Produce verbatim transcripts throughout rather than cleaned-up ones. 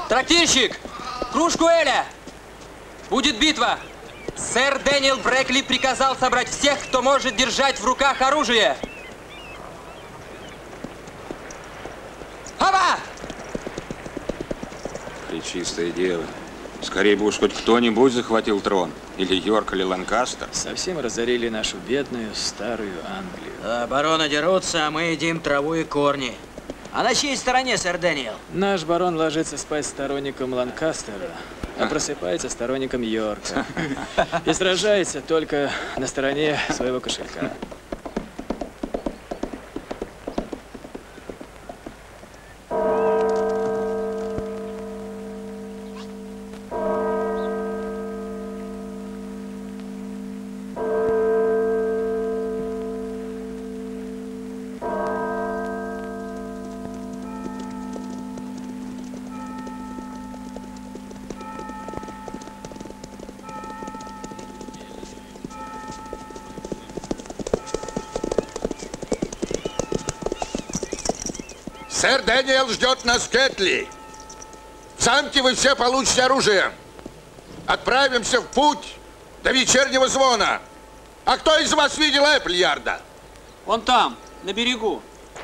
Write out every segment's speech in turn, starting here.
Трактирщик! Кружку Эля! Будет битва! Сэр Дэниел Брэкли приказал собрать всех, кто может держать в руках оружие. Ава! Пречистое дело. Скорее бы уж хоть кто-нибудь захватил трон. Или Йорк, или Ланкастер. Совсем разорили нашу бедную старую Англию. Да, бароны дерутся, а мы едим траву и корни. А на чьей стороне, сэр Дэниел? Наш барон ложится спать сторонником Ланкастера, а просыпается сторонником Йорка. И сражается только на стороне своего кошелька. Сэр Дэниел ждет нас в Кэтли. В замке вы все получите оружие. Отправимся в путь до вечернего звона. А кто из вас видел Эппльярда? Он там, на берегу.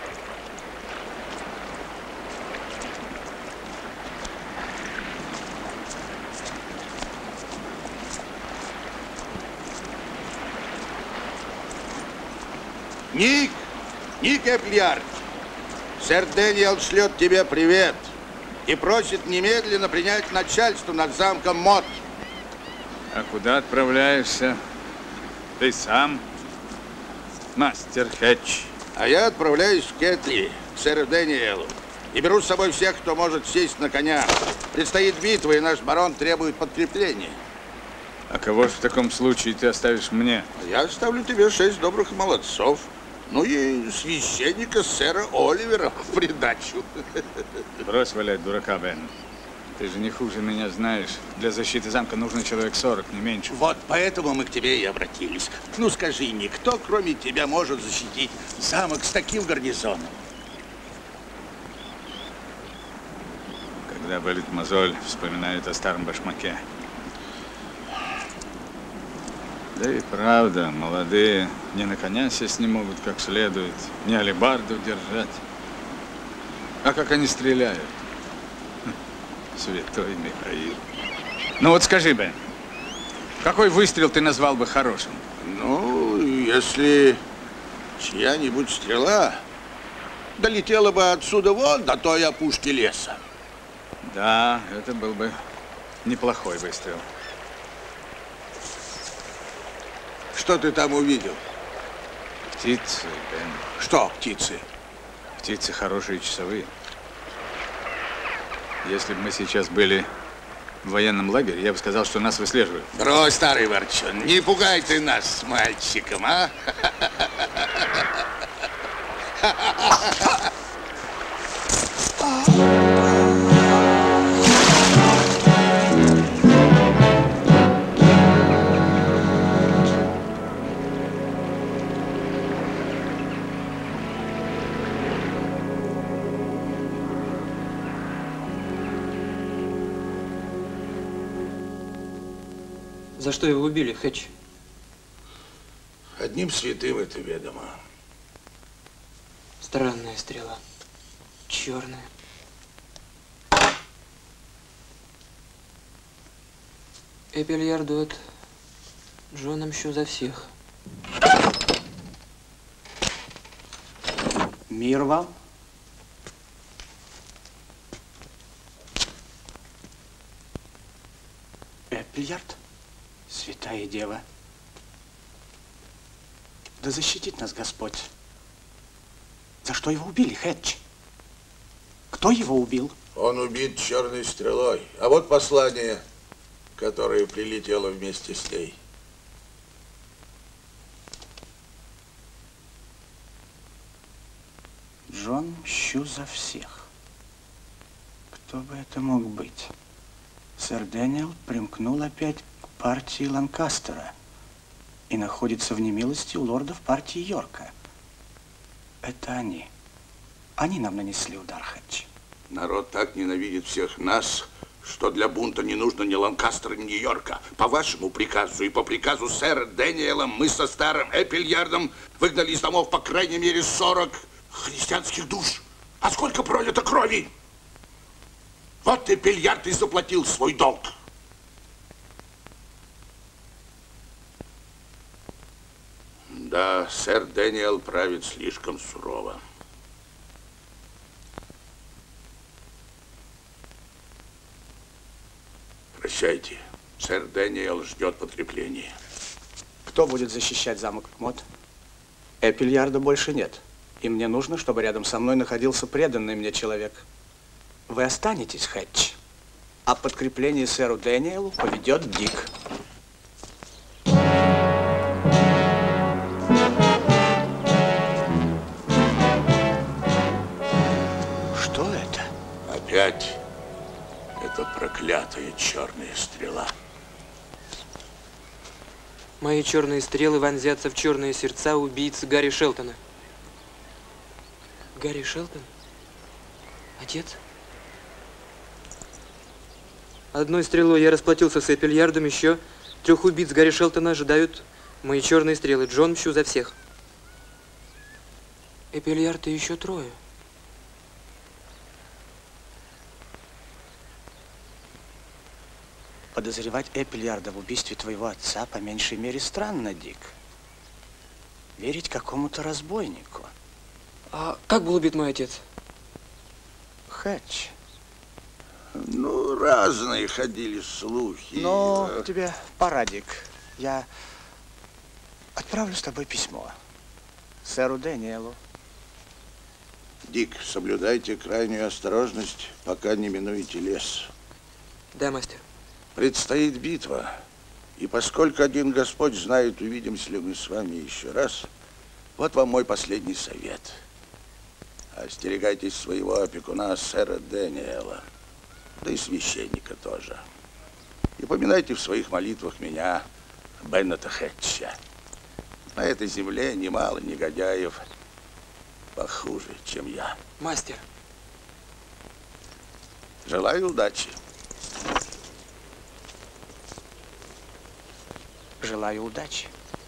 Ник, Ник Эппльярд. Сэр Дэниел шлет тебе привет и просит немедленно принять начальство над замком Мот. А куда отправляешься? Ты сам, мастер Хэтч? А я отправляюсь в Кэтли, к сэру Дэниелу. И беру с собой всех, кто может сесть на коня. Предстоит битва, и наш барон требует подкрепления. А кого же в таком случае ты оставишь мне? Я оставлю тебе шесть добрых молодцов. Ну и священника сэра Оливера в придачу. Брось валять дурака, Бен. Ты же не хуже меня знаешь. Для защиты замка нужно человек сорок, не меньше. Вот поэтому мы к тебе и обратились. Ну скажи, никто, кроме тебя, может защитить замок с таким гарнизоном? Когда болит мозоль, вспоминают о старом башмаке. Да и правда, молодые не на коня сесть не могут как следует, не алебарду держать. А как они стреляют? Святой Михаил. Ну вот скажи, Бен, какой выстрел ты назвал бы хорошим? Ну, если чья-нибудь стрела долетела бы отсюда вон до той опушки леса. Да, это был бы неплохой выстрел. Что ты там увидел? Птицы, Бен. Что птицы? Птицы хорошие часовые. Если бы мы сейчас были в военном лагере, я бы сказал, что нас выслеживают. Брось, старый ворчун, не пугай ты нас с мальчиком, а? За что его убили, Хэтч? Одним святым это ведомо. Странная стрела. Черная. Эппельярд дует Джоном еще за всех. Мир вам. Эппельярд? Святая Дева. Да защитит нас Господь. За что его убили, Хэтч? Кто его убил? Он убит черной стрелой. А вот послание, которое прилетело вместе с ней. Джон, мщу за всех. Кто бы это мог быть? Сэр Дэниел примкнул опять к партии Ланкастера и находится в немилости у лордов партии Йорка. Это они. Они нам нанесли удар, Хэтч. Народ так ненавидит всех нас, что для бунта не нужно ни Ланкастера, ни Нью-Йорка. По вашему приказу и по приказу сэра Дэниела мы со старым Эппельярдом выгнали из домов по крайней мере сорок христианских душ. А сколько пролито крови? Вот Эппельярд и заплатил свой долг. Да, сэр Дэниел правит слишком сурово. Прощайте. Сэр Дэниел ждет подкрепления. Кто будет защищать замок Мот? Эппельярда больше нет. И мне нужно, чтобы рядом со мной находился преданный мне человек. Вы останетесь, Хэтч. А подкрепление сэру Дэниелу поведет Дик. Что это? Опять эта проклятая черная стрела. Мои черные стрелы вонзятся в черные сердца убийцы Гарри Шелтона. Гарри Шелтон? Отец? Одной стрелой я расплатился с Эппельярдом, еще трех убийц Гарри Шелтона ожидают мои черные стрелы. Джон, мщу за всех. Эппельярд и еще трое. Подозревать Эппельярда в убийстве твоего отца по меньшей мере странно, Дик. Верить какому-то разбойнику. А как был убит мой отец? Хэтч. Ну, разные ходили слухи. Но тебе пора, Дик. Я отправлю с тобой письмо сэру Дэниелу. Дик, соблюдайте крайнюю осторожность, пока не минуете лес. Да, мастер. Предстоит битва. И поскольку один Господь знает, увидимся ли мы с вами еще раз, вот вам мой последний совет. Остерегайтесь своего опекуна, сэра Дэниела, да и священника тоже. И поминайте в своих молитвах меня, Беннета Хэтча. На этой земле немало негодяев похуже, чем я. Мастер. Желаю удачи. Желаю удачи.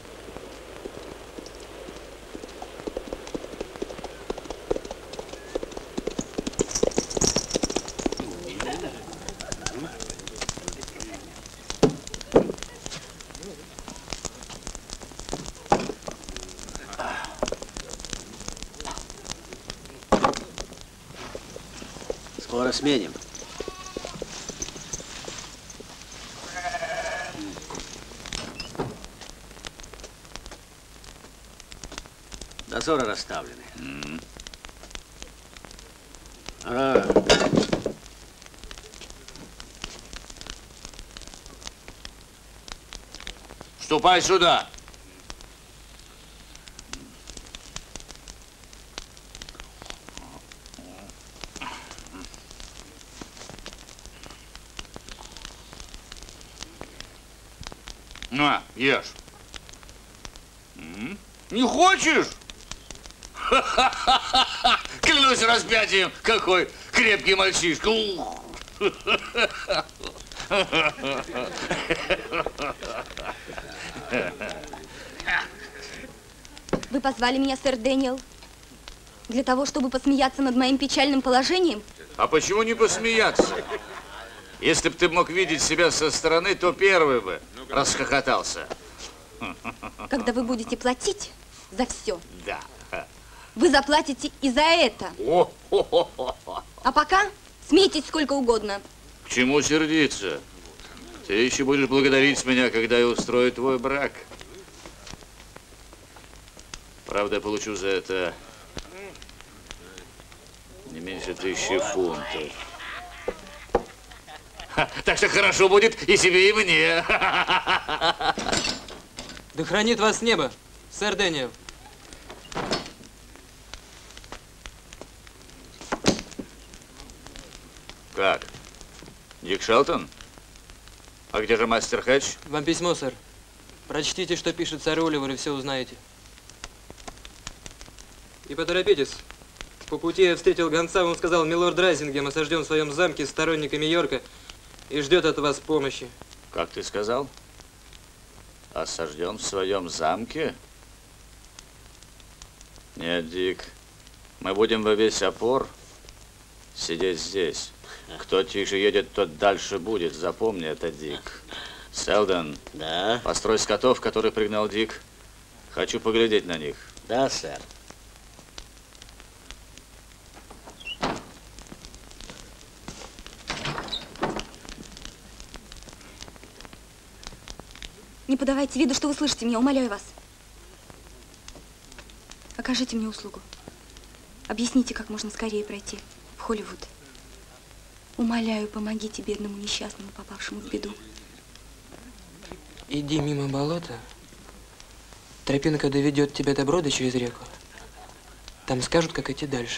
Скоро сменим. Дозоры расставлены. Mm. А. Ступай сюда. На, ешь. М? Не хочешь? Ха-ха-ха-ха! Клянусь распятием, какой крепкий мальчишка. Ух. Вы позвали меня, сэр Дэниел, для того, чтобы посмеяться над моим печальным положением? А почему не посмеяться? Если бы ты мог видеть себя со стороны, то первый бы расхохотался. Когда вы будете платить за все, Да. вы заплатите и за это. А пока смейтесь сколько угодно. К чему сердиться? Ты еще будешь благодарить меня, когда я устрою твой брак. Правда, я получу за это не меньше тысячи фунтов. Ха, так что хорошо будет и себе, и мне. Да хранит вас небо, сэр Дэниел. Как? Дик Шелтон? А где же мастер Хэтч? Вам письмо, сэр. Прочтите, что пишет сэр Оливер, и все узнаете. И поторопитесь. По пути я встретил гонца, он сказал, милорд Райзингем осажден в своем замке сторонниками Йорка и ждет от вас помощи. Как ты сказал? Осажден в своем замке? Нет, Дик. Мы будем во весь опор сидеть здесь. Кто тише едет, тот дальше будет. Запомни это, Дик. Селдон. Да? Построй скотов, которых пригнал Дик. Хочу поглядеть на них. Да, сэр. Не подавайте виду, что вы слышите меня, умоляю вас. Окажите мне услугу. Объясните, как можно скорее пройти в Холливуд. Умоляю, помогите бедному несчастному, попавшему в беду. Иди мимо болота. Тропинка доведет тебя до брода через реку. Там скажут, как идти дальше.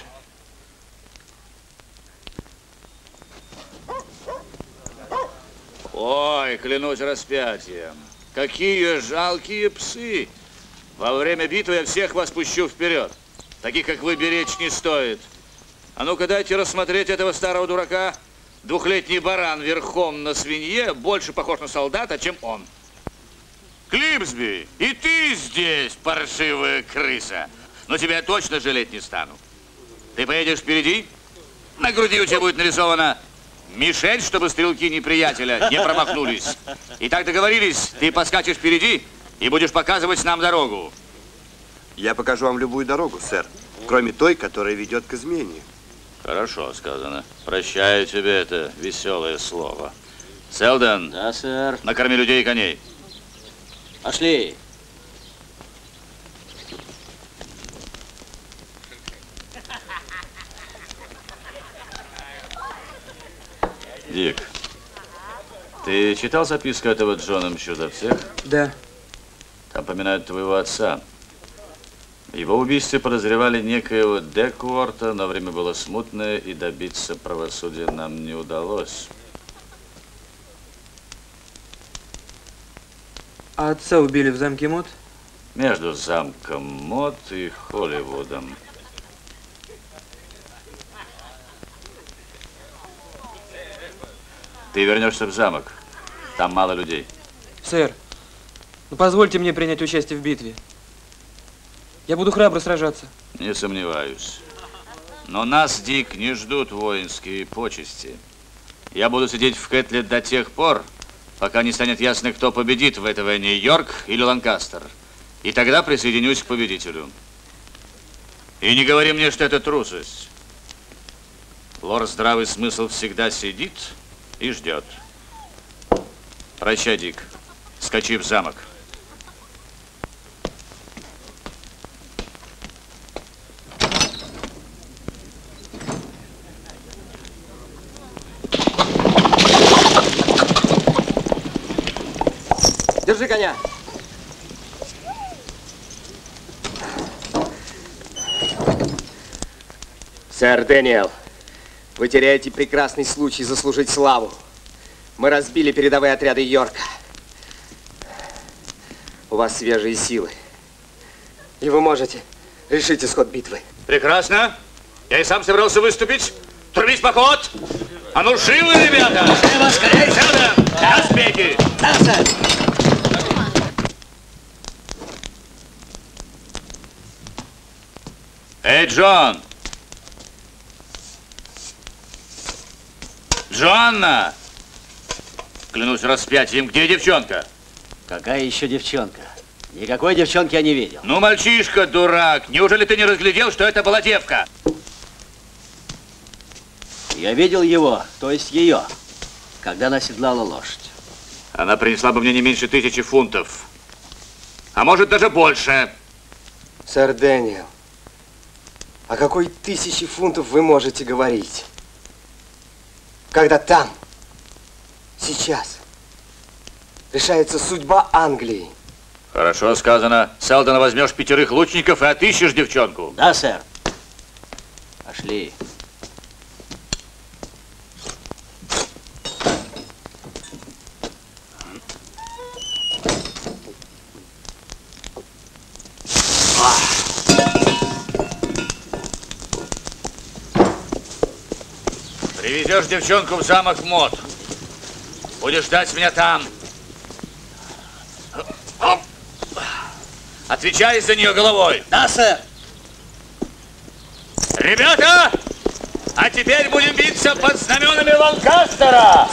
Ой, клянусь распятием. Какие жалкие псы! Во время битвы я всех вас пущу вперед. Таких, как вы, беречь не стоит. А ну-ка дайте рассмотреть этого старого дурака. Двухлетний баран верхом на свинье больше похож на солдата, чем он. Клипсби, и ты здесь, паршивая крыса. Но тебя я точно жалеть не стану. Ты поедешь впереди, на груди у тебя будет нарисовано мишень, чтобы стрелки неприятеля не промахнулись. И так договорились, ты поскачешь впереди и будешь показывать нам дорогу. Я покажу вам любую дорогу, сэр, кроме той, которая ведет к измене. Хорошо сказано. Прощаю тебе это веселое слово. Селдон. Да, сэр. Накорми людей и коней. Пошли. Дик, ты читал записку этого Джона Мчуда всех? Да. Там поминают твоего отца. В его убийстве подозревали некоего Декуорта, но время было смутное, и добиться правосудия нам не удалось. А отца убили в замке Мод? Между замком Мод и Холливудом. Ты вернешься в замок. Там мало людей. Сэр, ну позвольте мне принять участие в битве. Я буду храбро сражаться. Не сомневаюсь. Но нас, Дик, не ждут воинские почести. Я буду сидеть в Кэтле до тех пор, пока не станет ясно, кто победит в этой войне, Йорк или Ланкастер. И тогда присоединюсь к победителю. И не говори мне, что это трусость. Лорд Здравый Смысл всегда сидит и ждет. Прощай, Дик. Скачи в замок. Держи коня. Сэр Дэниел, вы теряете прекрасный случай заслужить славу. Мы разбили передовые отряды Йорка. У вас свежие силы. И вы можете решить исход битвы. Прекрасно. Я и сам собирался выступить. Трубить поход. А ну, живы, ребята! Живо, скорее! Селдон, доспехи! Да, сэр! Эй, Джон! Джоанна! Клянусь распятием, где девчонка? Какая еще девчонка? Никакой девчонки я не видел. Ну, мальчишка, дурак, неужели ты не разглядел, что это была девка? Я видел его, то есть ее, когда она седлала лошадь. Она принесла бы мне не меньше тысячи фунтов. А может, даже больше. Сэр Дэниел, о какой тысяче фунтов вы можете говорить? Когда там, сейчас, решается судьба Англии. Хорошо сказано. Селдона возьмешь пятерых лучников и отыщешь девчонку. Да, сэр. Пошли. Привезешь девчонку в замок Мод. Будешь ждать меня там. Оп. Отвечай за нее головой. Да, сэр. Ребята, а теперь будем биться под знаменами Ланкастера.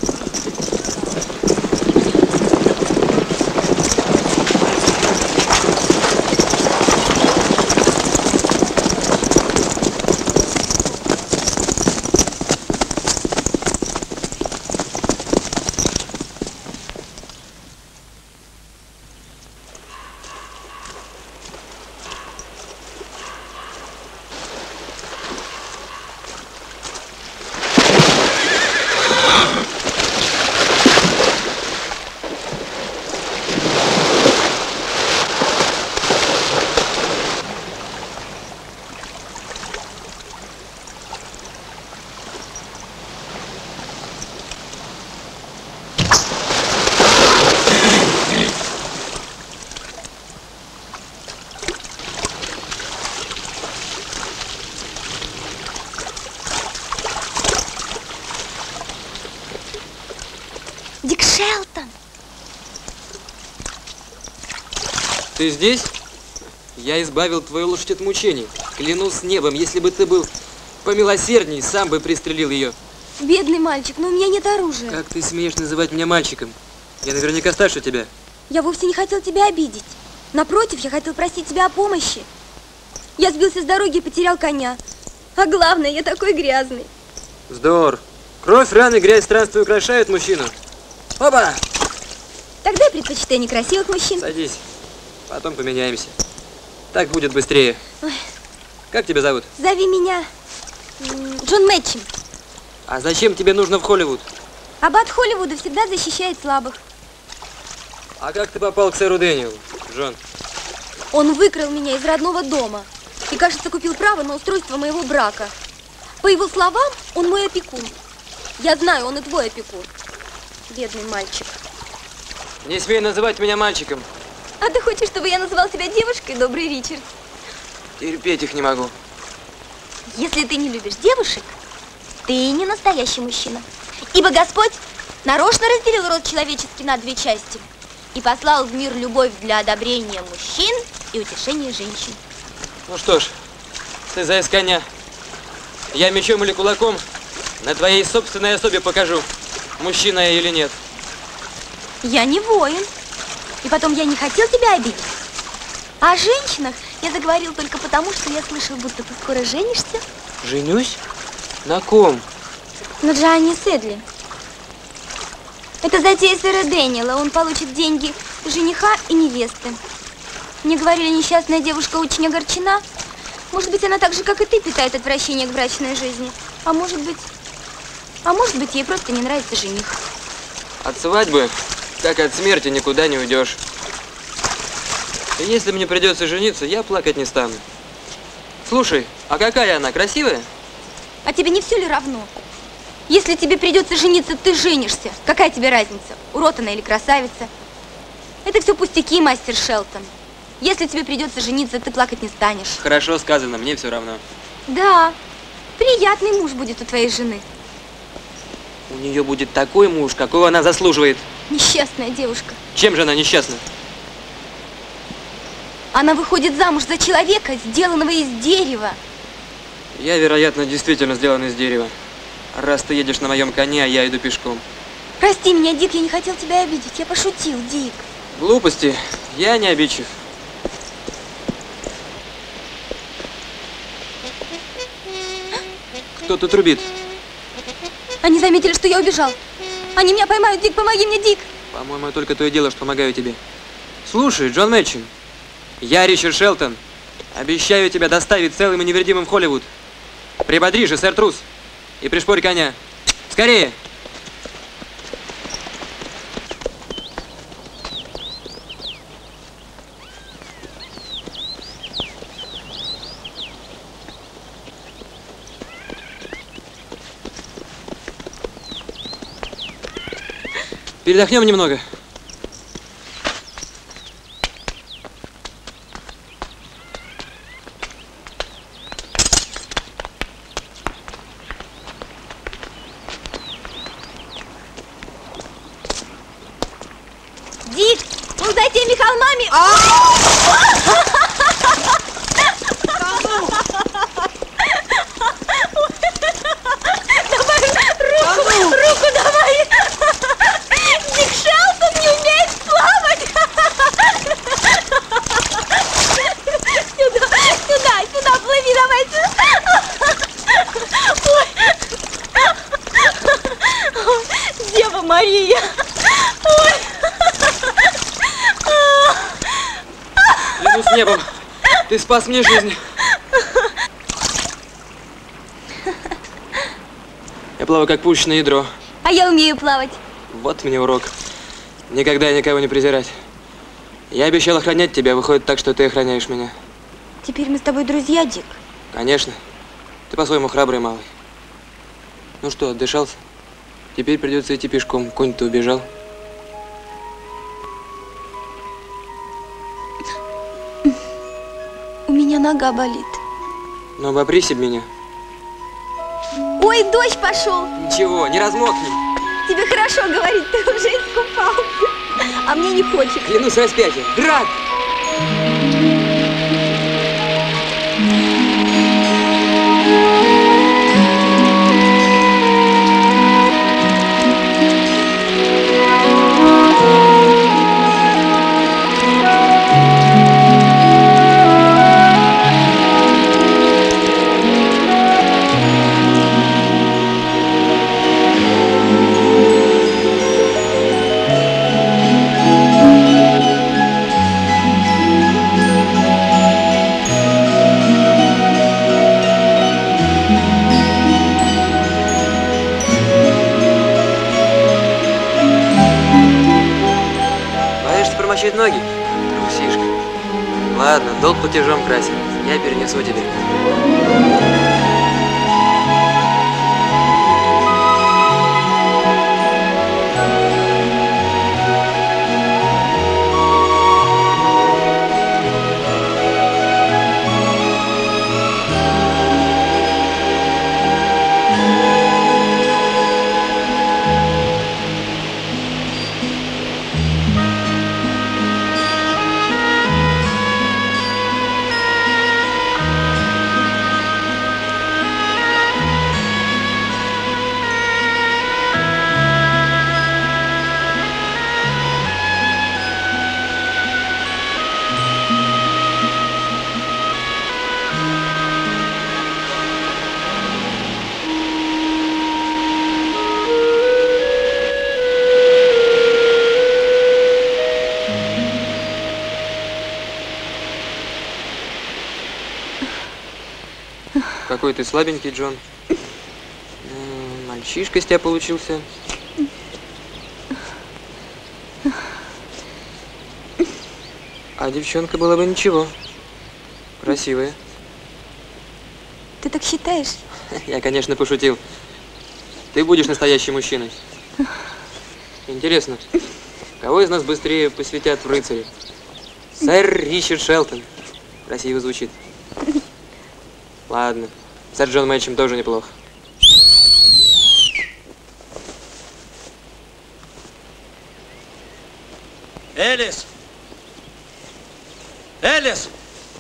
Дик Шелтон! Ты здесь? Я избавил твою лошадь от мучений. Клянусь небом, если бы ты был помилосердней, сам бы пристрелил ее. Бедный мальчик, но у меня нет оружия. Как ты смеешь называть меня мальчиком? Я наверняка старше тебя. Я вовсе не хотел тебя обидеть. Напротив, я хотел просить тебя о помощи. Я сбился с дороги и потерял коня. А главное, я такой грязный. Вздор. Кровь, раны, грязь, странствия украшают мужчину. Опа! Тогда я предпочитаю некрасивых мужчин. Садись. Потом поменяемся. Так будет быстрее. Ой. Как тебя зовут? Зови меня Джон Мэтчем. А зачем тебе нужно в Холливуд? Аббат Холливуда всегда защищает слабых. А как ты попал к сэру Дэниелу, Джон? Он выкрал меня из родного дома и, кажется, купил право на устройство моего брака. По его словам, он мой опекун. Я знаю, он и твой опекун. Бедный мальчик. Не смей называть меня мальчиком. А ты хочешь, чтобы я называл тебя девушкой, добрый Ричард? Терпеть их не могу. Если ты не любишь девушек, ты не настоящий мужчина. Ибо Господь нарочно разделил род человеческий на две части и послал в мир любовь для одобрения мужчин и утешения женщин. Ну что ж, ты заяц коня. Я мечом или кулаком на твоей собственной особе покажу, мужчина я или нет. Я не воин. И потом, я не хотел тебя обидеть. О женщинах я заговорил только потому, что я слышал, будто ты скоро женишься. Женюсь? На ком? На Джоанне Седли. Это затея сэра Дэниела. Он получит деньги у жениха и невесты. Мне говорили, несчастная девушка очень огорчена. Может быть, она так же, как и ты, питает отвращение к брачной жизни. А может быть... А может быть, ей просто не нравится жених. От свадьбы, как от смерти, никуда не уйдешь. И если мне придется жениться, я плакать не стану. Слушай, а какая она, красивая? А тебе не все ли равно? Если тебе придется жениться, ты женишься. Какая тебе разница, урод она или красавица? Это все пустяки, мастер Шелтон. Если тебе придется жениться, ты плакать не станешь. Хорошо сказано, мне все равно. Да, приятный муж будет у твоей жены. У нее будет такой муж, какого она заслуживает. Несчастная девушка. Чем же она несчастна? Она выходит замуж за человека, сделанного из дерева. Я, вероятно, действительно сделан из дерева. Раз ты едешь на моем коне, а я иду пешком. Прости меня, Дик, я не хотел тебя обидеть. Я пошутил, Дик. Глупости. Я не обидчив. Кто-то трубит. Они заметили, что я убежал. Они меня поймают, Дик, помоги мне, Дик. По-моему, только то и дело, что помогаю тебе. Слушай, Джон Мэтчем, я Ричард Шелтон. Обещаю тебя доставить целым и невредимым в Холливуд. Прибодри же, сэр Трус, и пришпорь коня. Скорее! Передохнем немного. Дик, он за теми холмами. Давай руку, руку давай. Дик Шелтон не умеет плавать. Сюда, сюда, сюда плыви, давайте. Ой. Дева Мария. Ой. Клянусь небом, ты спас мне жизнь. Я плаваю как пушечное ядро. А я умею плавать. Вот мне урок. Никогда никого не презирать. Я обещал охранять тебя, выходит так, что ты охраняешь меня. Теперь мы с тобой друзья, Дик. Конечно. Ты по-своему храбрый малый. Ну что, отдышался? Теперь придется идти пешком. Конь-то убежал. У меня нога болит. Ну, обопрись об меня. Ой, дождь пошел. Ничего, не размокни. Тебе хорошо говорить, ты уже искупался. А мне не хочется. Клянусь распятием. Град! Ноги? Трусишка. Ладно, долг платежом красен. Я перенесу тебе. Какой ты слабенький, Джон. Мальчишка из тебя получился. А девчонка была бы ничего. Красивая. Ты так считаешь? Я, конечно, пошутил. Ты будешь настоящий мужчиной. Интересно, кого из нас быстрее посвятят в рыцаре? Сэр Ричард Шелтон. Красиво звучит. Ладно. Сэр Джон Мэтчем тоже неплохо. Элис! Элис!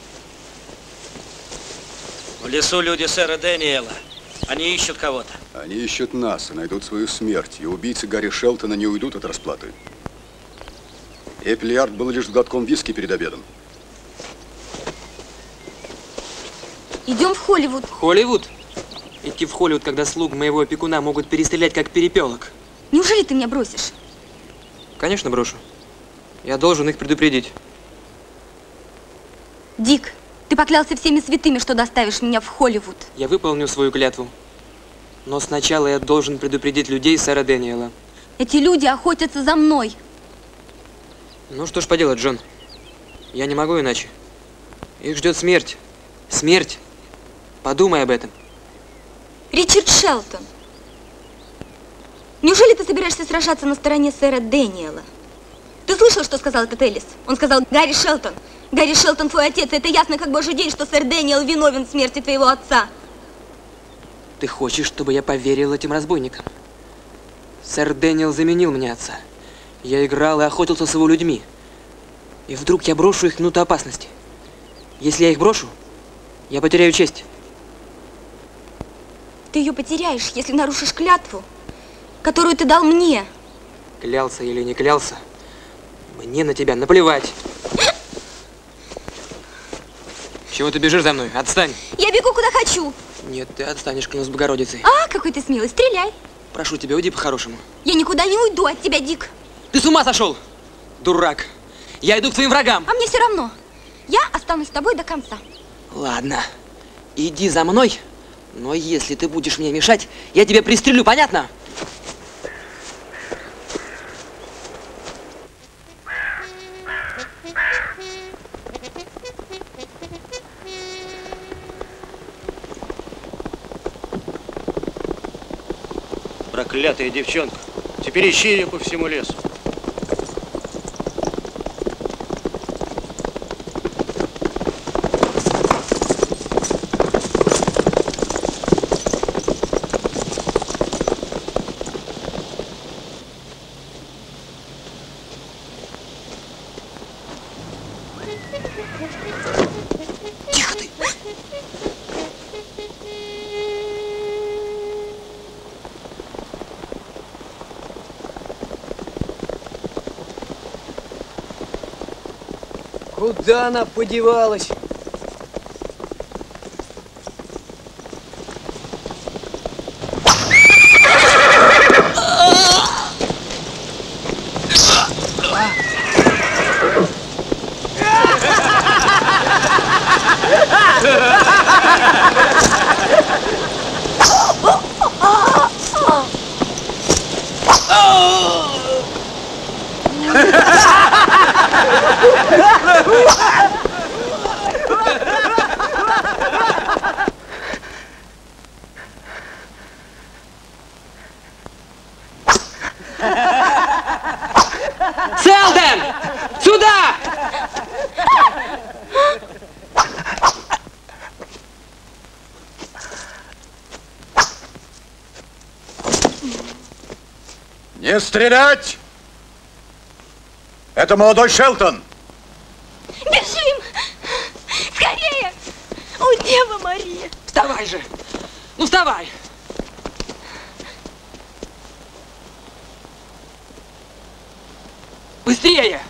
В лесу люди сэра Дэниела. Они ищут кого-то. Они ищут нас и найдут свою смерть. И убийцы Гарри Шелтона не уйдут от расплаты. Эпплиард был лишь глотком виски перед обедом. Идем в Холливуд. Холливуд? Идти в Холливуд, когда слуг моего опекуна могут перестрелять, как перепелок. Неужели ты меня бросишь? Конечно, брошу. Я должен их предупредить. Дик, ты поклялся всеми святыми, что доставишь меня в Холливуд. Я выполню свою клятву. Но сначала я должен предупредить людей сэра Дэниела. Эти люди охотятся за мной. Ну что ж поделать, Джон. Я не могу иначе. Их ждет смерть. Смерть. Подумай об этом. Ричард Шелтон. Неужели ты собираешься сражаться на стороне сэра Дэниела? Ты слышал, что сказал этот Элис? Он сказал: Гарри Шелтон. Гарри Шелтон твой отец. Это ясно как божий день, что сэр Дэниел виновен в смерти твоего отца. Ты хочешь, чтобы я поверил этим разбойникам? Сэр Дэниел заменил мне отца. Я играл и охотился с его людьми. И вдруг я брошу их в минуту опасности. Если я их брошу, я потеряю честь. Ты ее потеряешь, если нарушишь клятву, которую ты дал мне. Клялся или не клялся, мне на тебя наплевать. Чего ты бежишь за мной? Отстань. Я бегу куда хочу. Нет, ты отстанешь, клянусь Богородицей. А, какой ты смелый, стреляй. Прошу тебя, уйди по-хорошему. Я никуда не уйду от тебя, Дик. Ты с ума сошел? Дурак. Я иду к твоим врагам. А мне все равно. Я останусь с тобой до конца. Ладно, иди за мной, но если ты будешь мне мешать, я тебя пристрелю, понятно? Проклятая девчонка. Теперь ищи ее по всему лесу. Тихо ты! Куда она подевалась? Селден! Сюда! Не стрелять! Это молодой Шелтон. Бежим! Скорее! О, Дева Мария! Вставай же! Ну, вставай! Быстрее!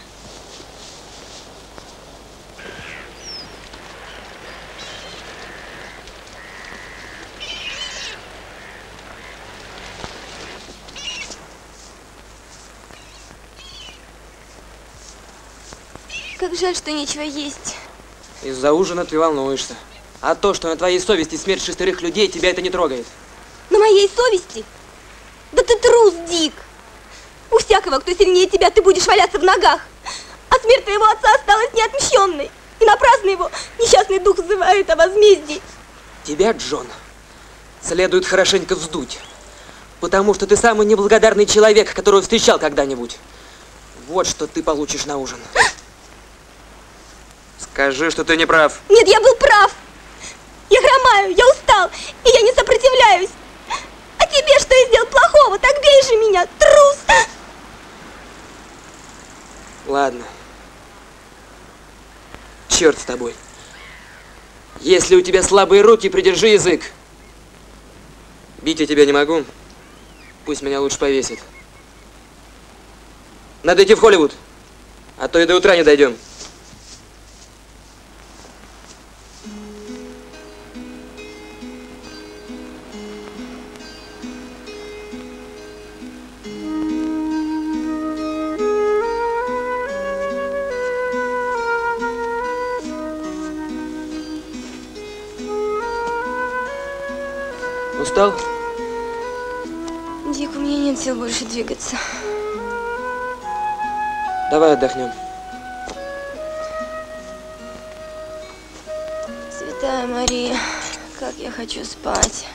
Как жаль, что нечего есть. Из-за ужина ты волнуешься. А то, что на твоей совести смерть шестерых людей, тебя это не трогает. На моей совести? Да ты трус, Дик! У всякого, кто сильнее тебя, ты будешь валяться в ногах. А смерть твоего отца осталась неотмщенной. И напрасно его несчастный дух взывает о возмездии. Тебя, Джон, следует хорошенько вздуть. Потому что ты самый неблагодарный человек, которого встречал когда-нибудь. Вот что ты получишь на ужин. Скажи, что ты не прав. Нет, я был прав. Я хромаю, я устал, и я не сопротивляюсь. А тебе что я сделал плохого? Так бей же меня, трус! Ладно. Черт с тобой. Если у тебя слабые руки, придержи язык. Бить я тебя не могу. Пусть меня лучше повесит. Надо идти в Холливуд, а то и до утра не дойдем. Устал? Дик, у меня нет сил больше двигаться. Давай отдохнем. Святая Мария, как я хочу спать.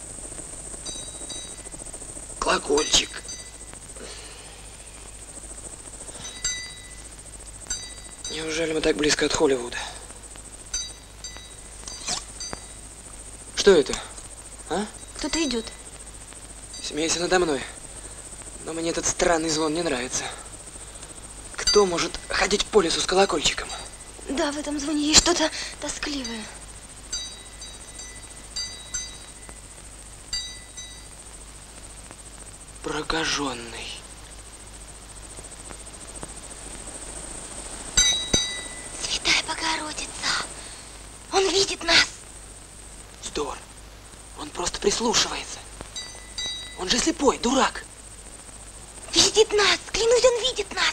Колокольчик. Неужели мы так близко от Холливуда? Что это? А? Кто-то идет. Смейся надо мной. Но мне этот странный звон не нравится. Кто может ходить по лесу с колокольчиком? Да, в этом звоне есть что-то тоскливое. Прокаженный. Святая Богородица! Он видит нас! Вздор. Он просто прислушивается. Он же слепой, дурак. Видит нас! Клянусь, он видит нас!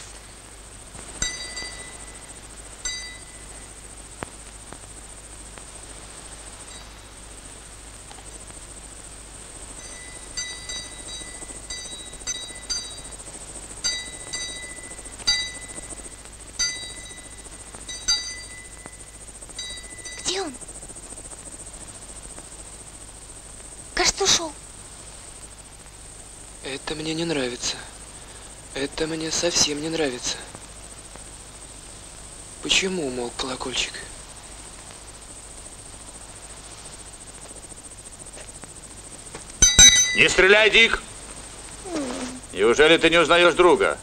Где он? Кажется, ушел. Это мне не нравится. Это мне совсем не нравится. Почему умолк колокольчик? Не стреляй, Дик! Неужели ты не узнаешь друга?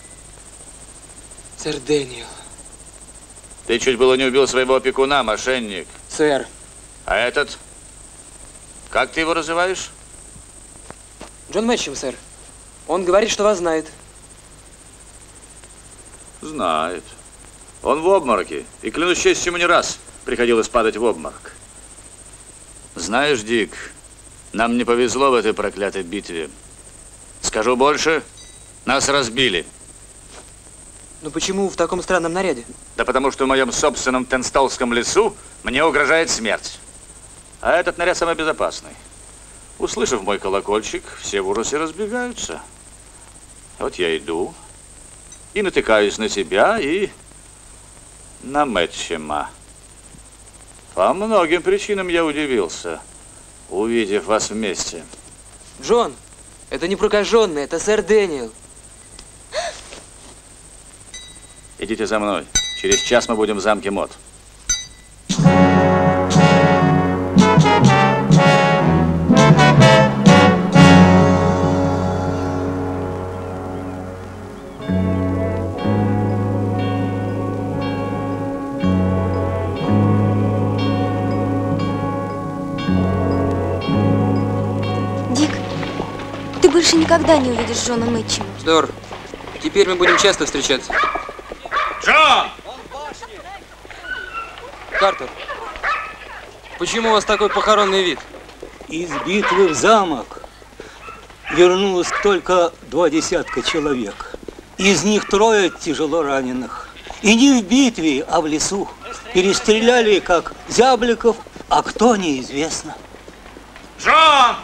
Сэр Дэниел. Ты чуть было не убил своего опекуна, мошенник. Сэр. А этот? Как ты его называешь? Джон Мэтчем, сэр. Он говорит, что вас знает. Знает. Он в обмороке. И, клянусь честью, ему не раз приходилось падать в обморок. Знаешь, Дик, нам не повезло в этой проклятой битве. Скажу больше, нас разбили. Но почему в таком странном наряде? Да потому что в моем собственном Тенстолском лесу мне угрожает смерть. А этот наряд самый безопасный. Услышав мой колокольчик, все в ужасе разбегаются. Вот я иду и натыкаюсь на тебя и на Мэтчема. По многим причинам я удивился, увидев вас вместе. Джон, это не прокаженный, это сэр Дэниел. Идите за мной. Через час мы будем в замке Мод. Дик, ты больше никогда не увидишь Джона Мэтчема. Здор, теперь мы будем часто встречаться. Джон! Картер, почему у вас такой похоронный вид? Из битвы в замок вернулось только два десятка человек. Из них трое тяжело раненых. И не в битве, а в лесу. Перестреляли, как зябликов, а кто неизвестно. Джон!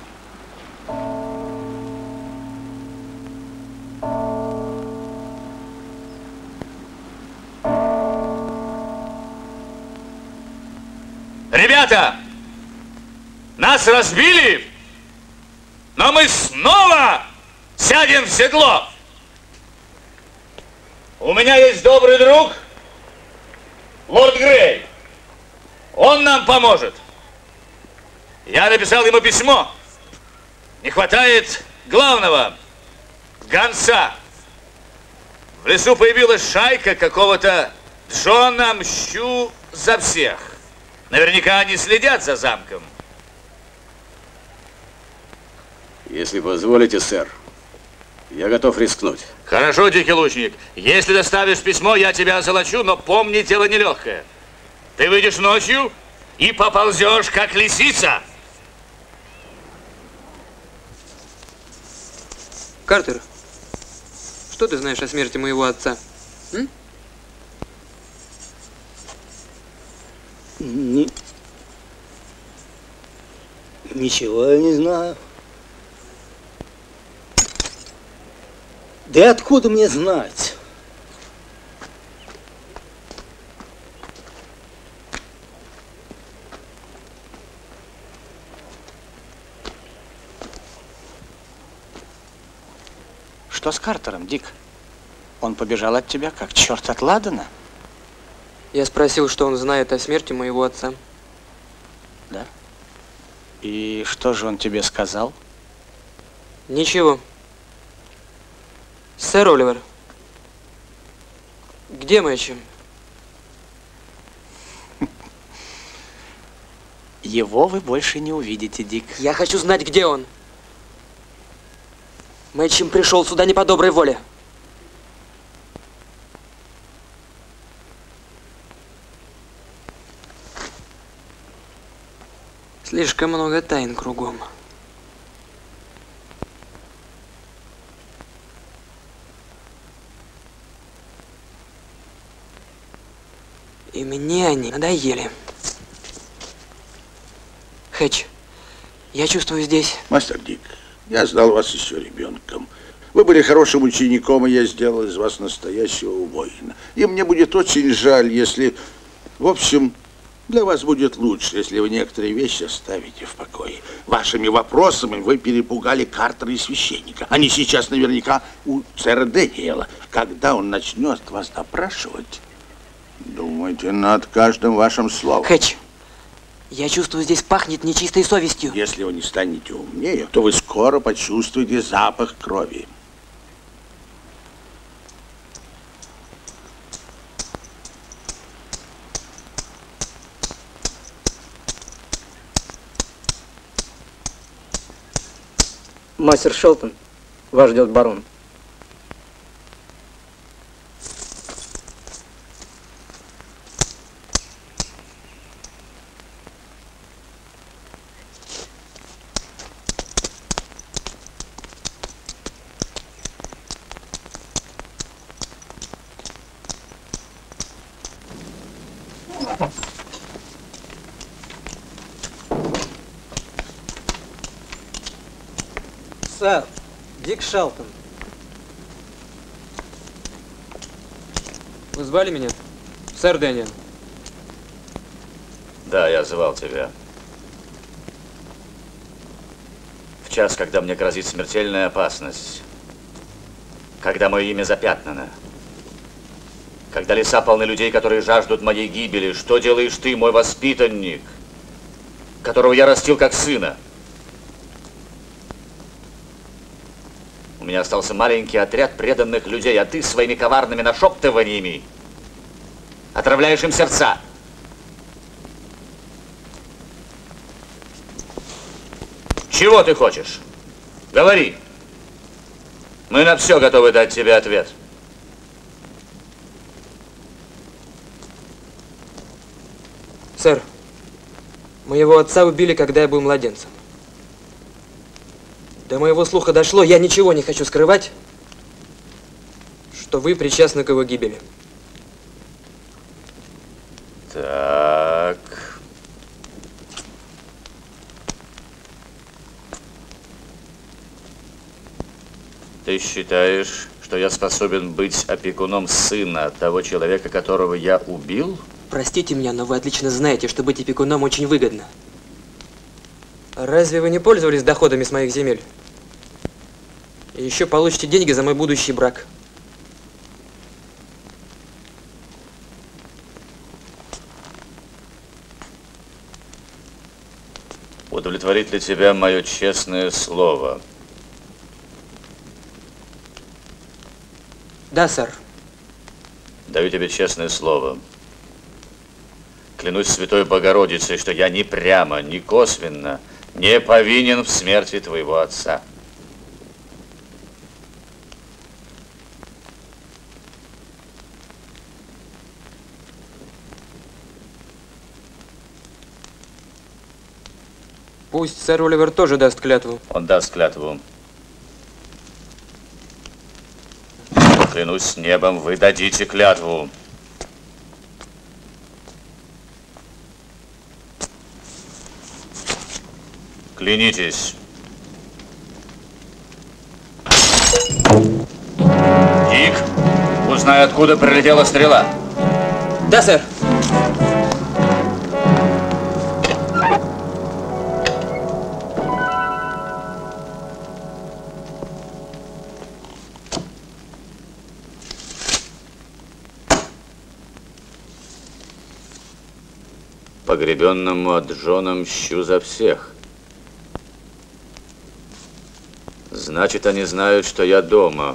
Ребята, нас разбили, но мы снова сядем в седло. У меня есть добрый друг, лорд Грей. Он нам поможет. Я написал ему письмо. Не хватает главного, гонца. В лесу появилась шайка какого-то Джона Мщу за всех. Наверняка они следят за замком. Если позволите, сэр, я готов рискнуть. Хорошо, дикий лучник. Если доставишь письмо, я тебя озолочу, но помни, дело нелегкое. Ты выйдешь ночью и поползешь, как лисица. Картер, что ты знаешь о смерти моего отца? М? Ни... Ничего я не знаю. Да и откуда мне знать? Что с Картером, Дик? Он побежал от тебя, как черт от Ладана? Я спросил, что он знает о смерти моего отца. Да? И что же он тебе сказал? Ничего. Сэр Оливер, где Мэтчем? Его вы больше не увидите, Дик. Я хочу знать, где он. Мэтчем пришел сюда не по доброй воле. Слишком много тайн кругом. И мне они надоели. Хэтч, я чувствую здесь... Мастер Дик, я знал вас еще ребенком. Вы были хорошим учеником, и я сделал из вас настоящего воина. И мне будет очень жаль, если... В общем, для вас будет лучше, если вы некоторые вещи оставите в покое. Вашими вопросами вы перепугали Картера и священника. Они сейчас наверняка у сэра Дэниела. Когда он начнет вас допрашивать, думайте над каждым вашим словом. Хэтч, я чувствую, здесь пахнет нечистой совестью. Если вы не станете умнее, то вы скоро почувствуете запах крови. Мастер Шелтон, вас ждет барон. Сэр, Дик Шелтон. Вы звали меня? Сэр Дэниел. Да, я звал тебя. В час, когда мне грозит смертельная опасность, когда мое имя запятнано, когда леса полны людей, которые жаждут моей гибели, что делаешь ты, мой воспитанник, которого я растил как сына? У меня остался маленький отряд преданных людей, а ты своими коварными нашептываниями отравляешь им сердца. Чего ты хочешь? Говори. Мы на все готовы дать тебе ответ. Сэр, моего отца убили, когда я был младенцем. До моего слуха дошло, я ничего не хочу скрывать, что вы причастны к его гибели. Так. Ты считаешь, что я способен быть опекуном сына того человека, которого я убил? Простите меня, но вы отлично знаете, что быть опекуном очень выгодно. Разве вы не пользовались доходами с моих земель? И еще получите деньги за мой будущий брак. Удовлетворит ли тебя мое честное слово? Да, сэр. Даю тебе честное слово. Клянусь Святой Богородицей, что я ни прямо, ни косвенно не повинен в смерти твоего отца. Пусть сэр Оливер тоже даст клятву. Он даст клятву. Клянусь небом, вы дадите клятву. Клянитесь. Дик, узнай, откуда прилетела стрела. Да, сэр. погребенному от Джона мщу за всех. Значит, они знают, что я дома.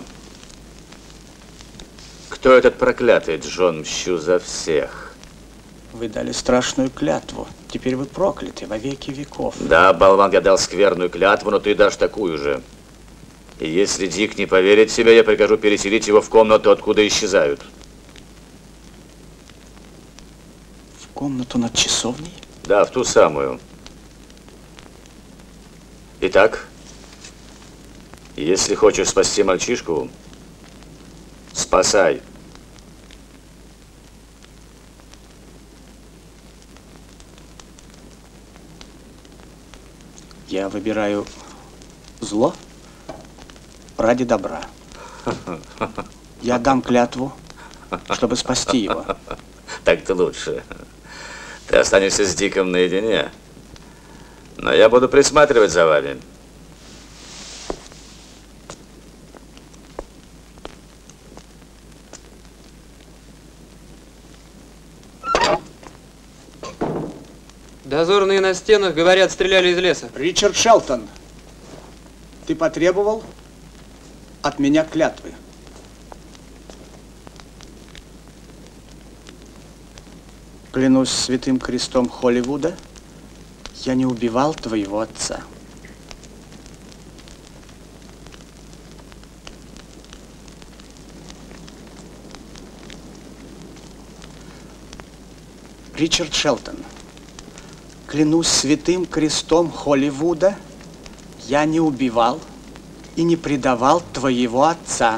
Кто этот проклятый Джон мщу за всех? Вы дали страшную клятву. Теперь вы прокляты во веки веков. Да, болван, я дал скверную клятву, но ты дашь такую же. И если Дик не поверит в себя, я прикажу переселить его в комнату, откуда исчезают. В комнату над часовней? Да, в ту самую. Итак, если хочешь спасти мальчишку, спасай. Я выбираю зло ради добра. Я дам клятву, чтобы спасти его. Так-то лучше. Ты останешься с Диком наедине. Но я буду присматривать за вами. Дозорные на стенах, говорят, стреляли из леса. Ричард Шелтон, ты потребовал от меня клятвы. Клянусь святым крестом Холливуда, я не убивал твоего отца. Ричард Шелтон, клянусь святым крестом Холливуда, я не убивал и не предавал твоего отца.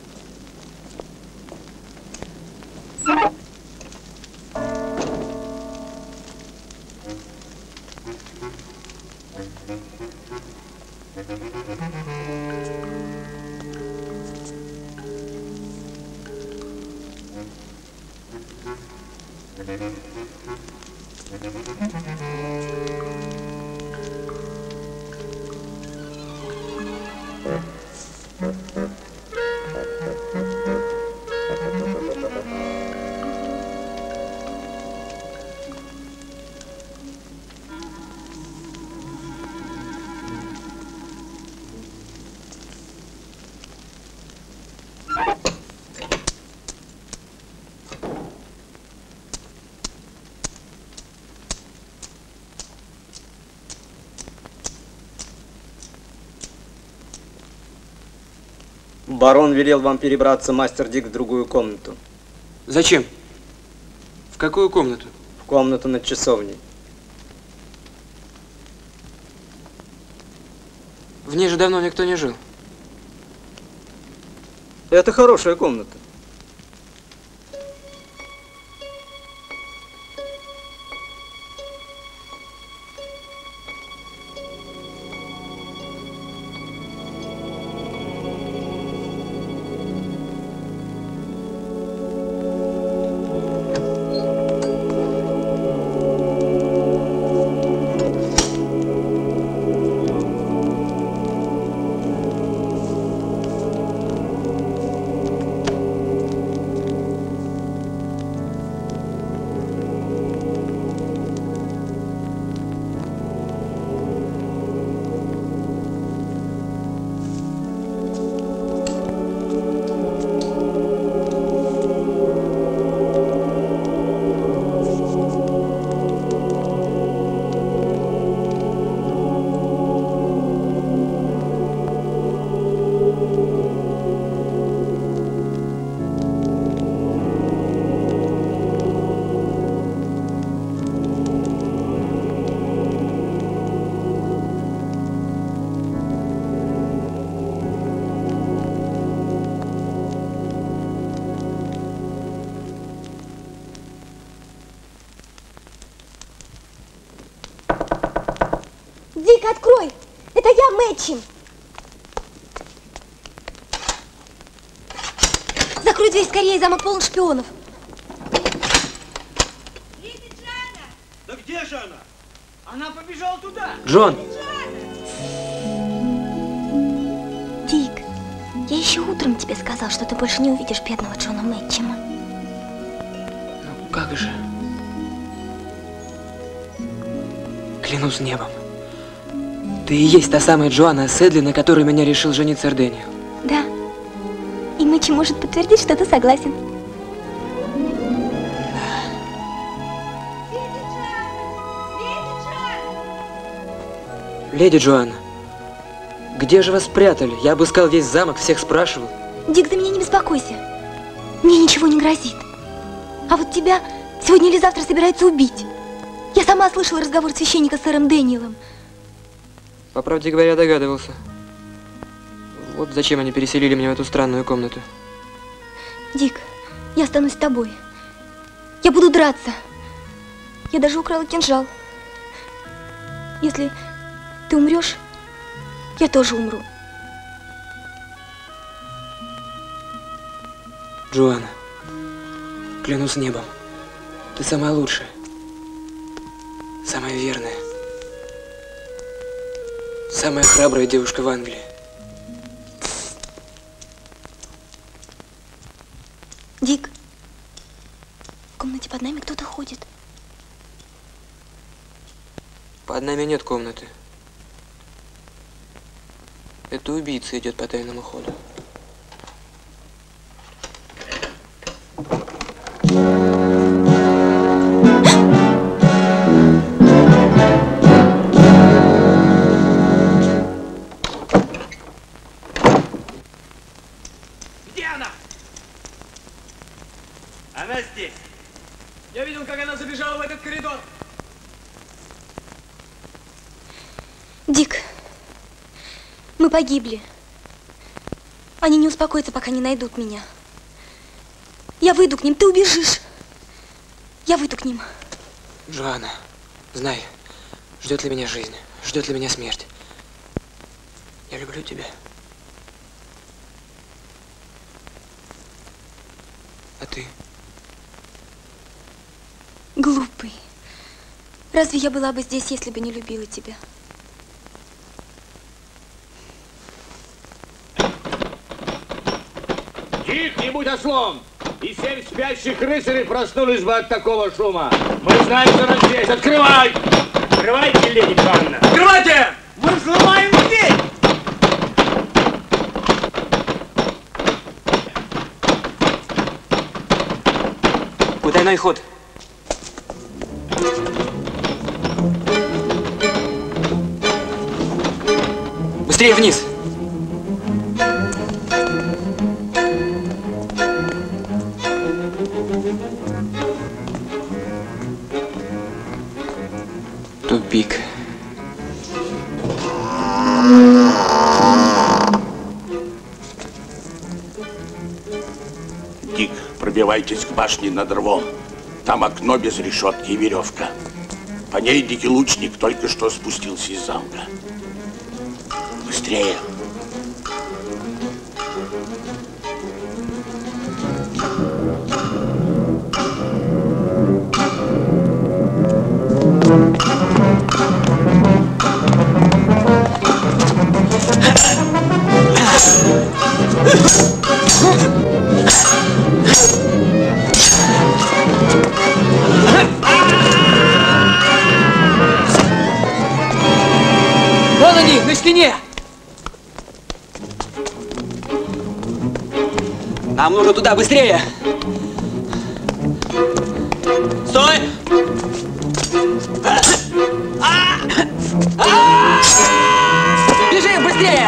Барон велел вам перебраться, мастер Дик, в другую комнату. Зачем? В какую комнату? В комнату над часовней. В ней же давно никто не жил. Это хорошая комната. Дик, открой! Это я, Мэтчим! Закрой дверь скорее, замок полон шпионов. Да где же она? Она побежала туда. Джон! Дик, я еще утром тебе сказал, что ты больше не увидишь бедного Джона Мэтчима. Ну как же? Клянусь небом. Ты и есть та самая Джоанна Седли, на которой меня решил жениться Эрдениел. Да. И Мэчи может подтвердить, что ты согласен. Леди Джоанна, где же вас спрятали? Я обыскал весь замок, всех спрашивал. Дик, за меня не беспокойся. Мне ничего не грозит. А вот тебя сегодня или завтра собираются убить. Я сама слышала разговор священника с сэром Дэниелом. По правде говоря, догадывался. Вот зачем они переселили меня в эту странную комнату. Дик, я останусь с тобой. Я буду драться. Я даже украла кинжал. Если ты умрешь, я тоже умру. Джоанна, клянусь небом, ты самая лучшая, самая верная, самая храбрая девушка в Англии. Дик, в комнате под нами кто-то ходит. Под нами нет комнаты. Это убийца идет по тайному ходу. Где она? Она здесь. Я видел, как она забежала в этот коридор. Дик, мы погибли. Они не успокоятся, пока не найдут меня. Я выйду к ним, ты убежишь. Я выйду к ним. Джоанна, знай, ждет ли меня жизнь, ждет ли меня смерть. Я люблю тебя. А ты? Глупый. Разве я была бы здесь, если бы не любила тебя? Дик, не будь ослом! И семь спящих рыцарей проснулись бы от такого шума. Мы знаем, что она здесь. Открывай! Открывайте, леди Джоанна! Открывайте! Мы взломаем дверь! Потайной ход. Быстрее вниз! Тупик. Дик, пробивайтесь к башне над рвом. Там окно без решетки и веревка. По ней дикий лучник только что спустился из замка. Быстрее! Вон они, на стене! Нам нужно туда, быстрее! Стой! Бежим, быстрее!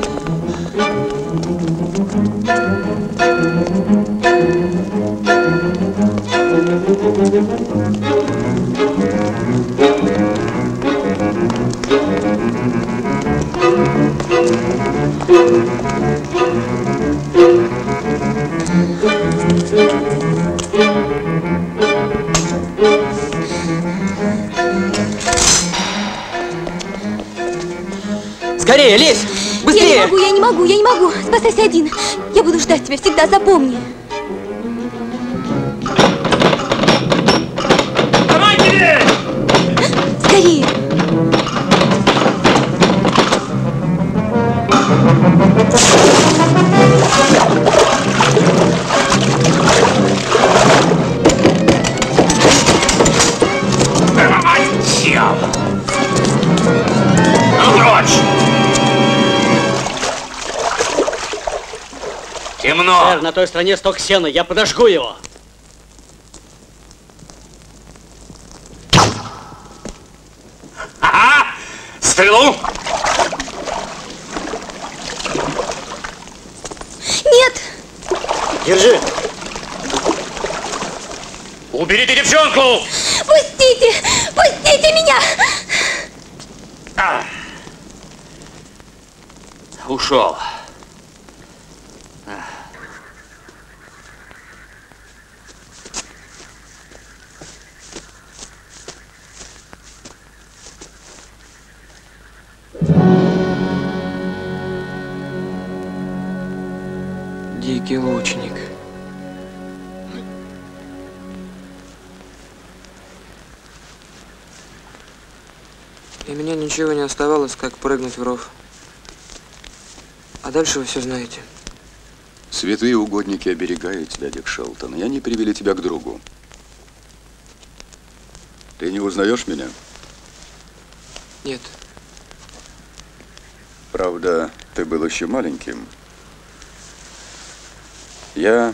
Скорее, лезь! Быстрее! Я не могу, я не могу, я не могу. Спасайся один. Я буду ждать тебя всегда, запомни. Давайте! Скорее! Сэр, на той стороне сток сена, я подожгу его. Ага! Стрелу! Нет! Держи! Уберите девчонку! Пустите! Пустите меня! А. Ушел. Дикий лучник. И мне ничего не оставалось, как прыгнуть в ров. А дальше вы все знаете. Святые угодники оберегают тебя, Дик Шелтон, и они привели тебя к другу. Ты не узнаешь меня? Нет. Правда, ты был еще маленьким. Я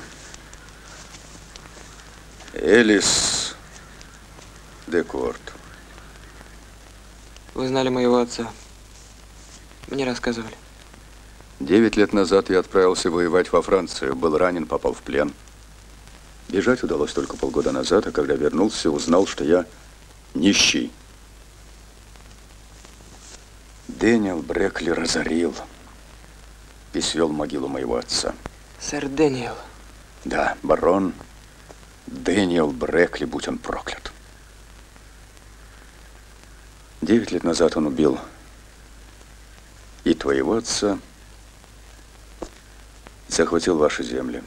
Элис Декорт. Вы знали моего отца. Мне рассказывали. Девять лет назад я отправился воевать во Францию. Был ранен, попал в плен. Бежать удалось только полгода назад, а когда вернулся, узнал, что я нищий. Дэниел Брекли разорил и свел в могилу моего отца. Сэр Дэниел. Да, барон Дэниел Брекли, будь он проклят. Девять лет назад он убил и твоего отца, захватил ваши земли.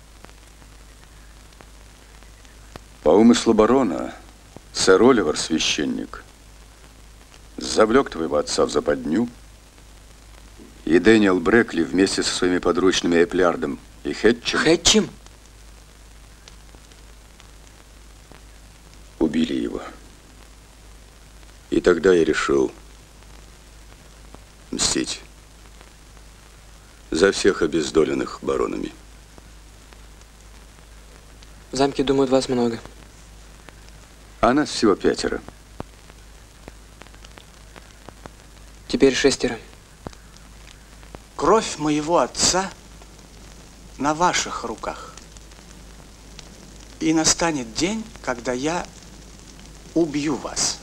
По умыслу барона сэр Оливер, священник, завлек твоего отца в западню, и Дэниел Брекли вместе со своими подручными Эплярдом и Хэтчем... Хэтчем? Убили его. И тогда я решил мстить за всех обездоленных баронами. В замке думают, вас много. А нас всего пятеро. Теперь шестеро. Кровь моего отца на ваших руках. И настанет день, когда я убью вас.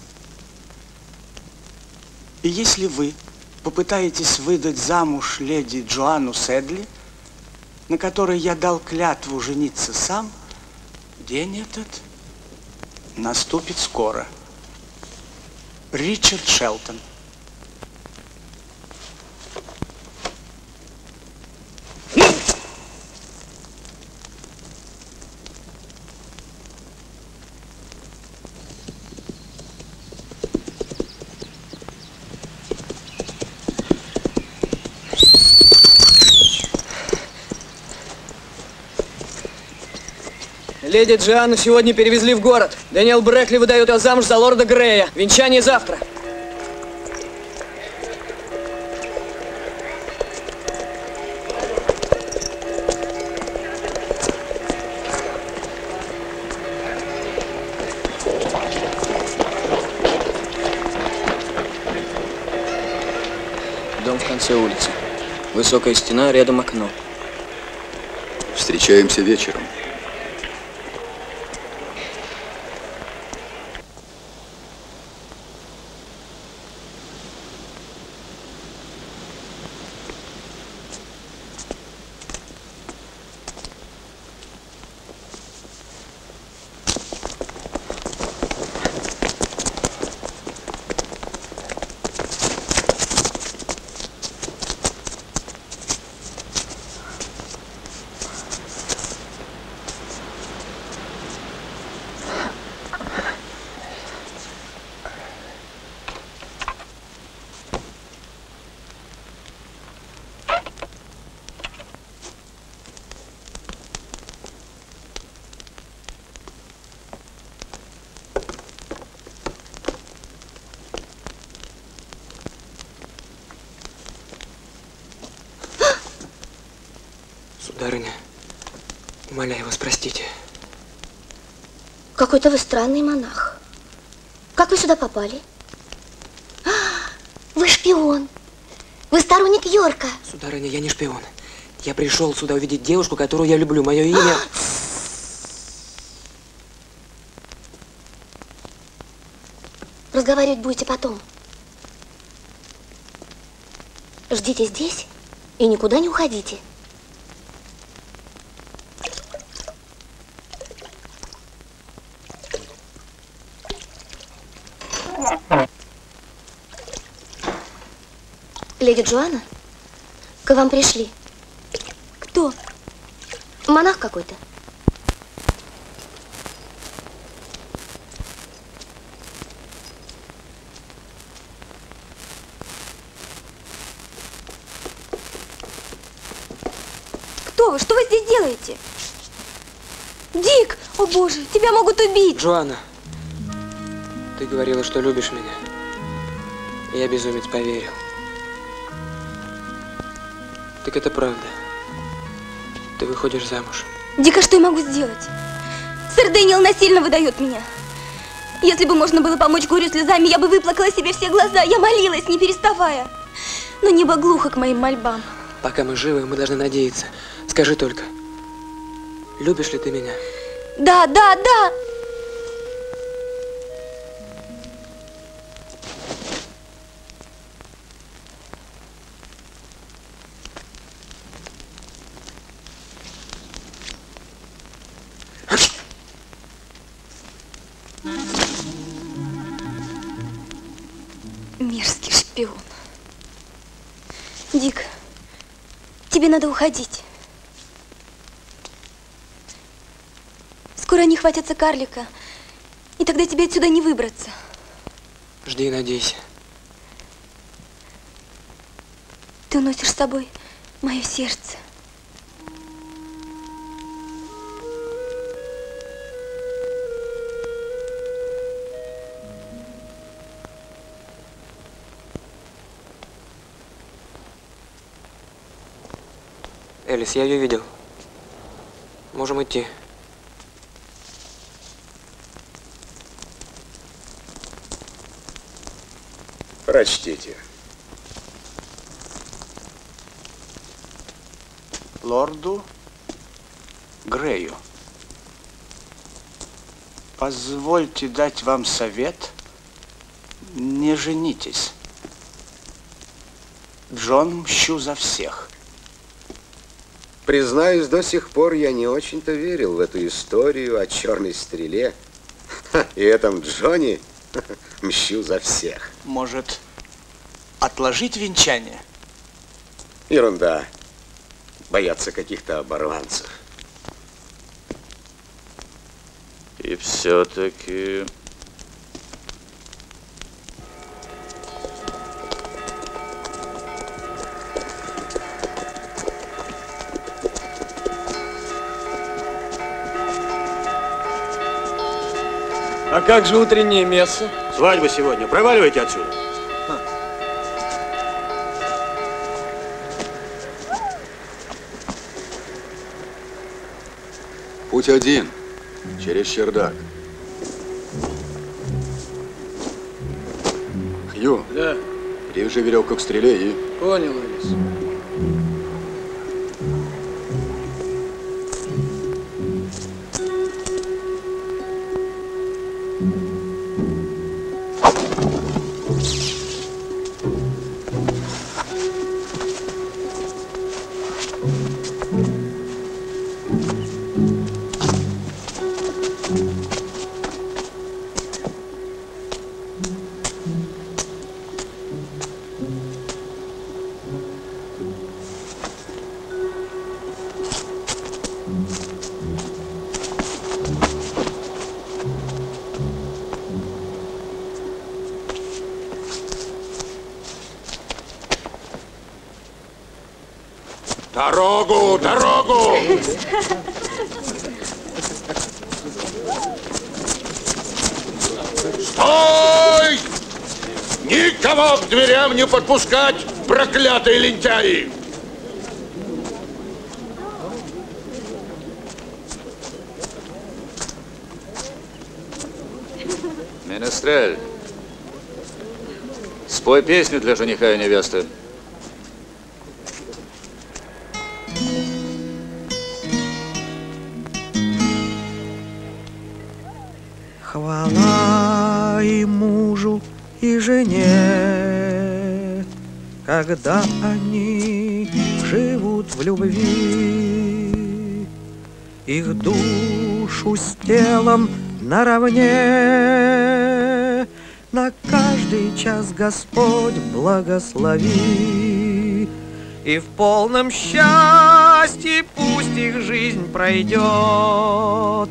И если вы попытаетесь выдать замуж леди Джоанну Седли, на которой я дал клятву жениться сам, день этот наступит скоро. Ричард Шелтон. Леди Джианну сегодня перевезли в город. Дэниел Брекли выдает ее замуж за лорда Грея. Венчание завтра. Дом в конце улицы. Высокая стена, рядом окно. Встречаемся вечером. Сударыня, Умоляю вас, простите. Какой-то вы странный монах. Как вы сюда попали? А, вы шпион. Вы сторонник Йорка. Сударыня, я не шпион. Я пришел сюда увидеть девушку, которую я люблю. Мое имя... Разговаривать будете потом. Ждите здесь и никуда не уходите. Леди Джоанна, к вам пришли. Кто? Монах какой-то. Кто вы? Что вы здесь делаете? Дик! О боже, тебя могут убить! Джоанна, ты говорила, что любишь меня. Я, безумец, поверил. Так это правда. Ты выходишь замуж. Дик, а что я могу сделать? Сэр Дэниел насильно выдает меня. Если бы можно было помочь горю слезами, я бы выплакала себе все глаза. Я молилась, не переставая. Но небо глухо к моим мольбам. Пока мы живы, мы должны надеяться. Скажи только, любишь ли ты меня? Да, да, да! Мерзкий шпион. Дик, тебе надо уходить. Скоро они хватятся карлика, и тогда тебе отсюда не выбраться. Жди и надейся. Ты уносишь с собой мое сердце. Элис, я ее видел. Можем идти. Прочтите. Лорду Грею. Позвольте дать вам совет. Не женитесь. Джон, мщу за всех. Признаюсь, до сих пор я не очень-то верил в эту историю о черной стреле. И этом Джонни мщу за всех. Может, отложить венчание? Ерунда. Боятся каких-то оборванцев. И все-таки... А как же утреннее место? Свадьба сегодня. Проваливайте отсюда. Путь один. Через чердак. Хью. Да. Привяжи веревку к стреле и... Понял, Элис. Дорогу, дорогу! Стой! Никого к дверям не подпускать, проклятые лентяи! Менестрель, спой песню для жениха и невесты. Хвала и мужу, и жене, когда они живут в любви, их душу с телом наравне, на каждый час Господь благослови, и в полном счастье пусть их жизнь пройдет.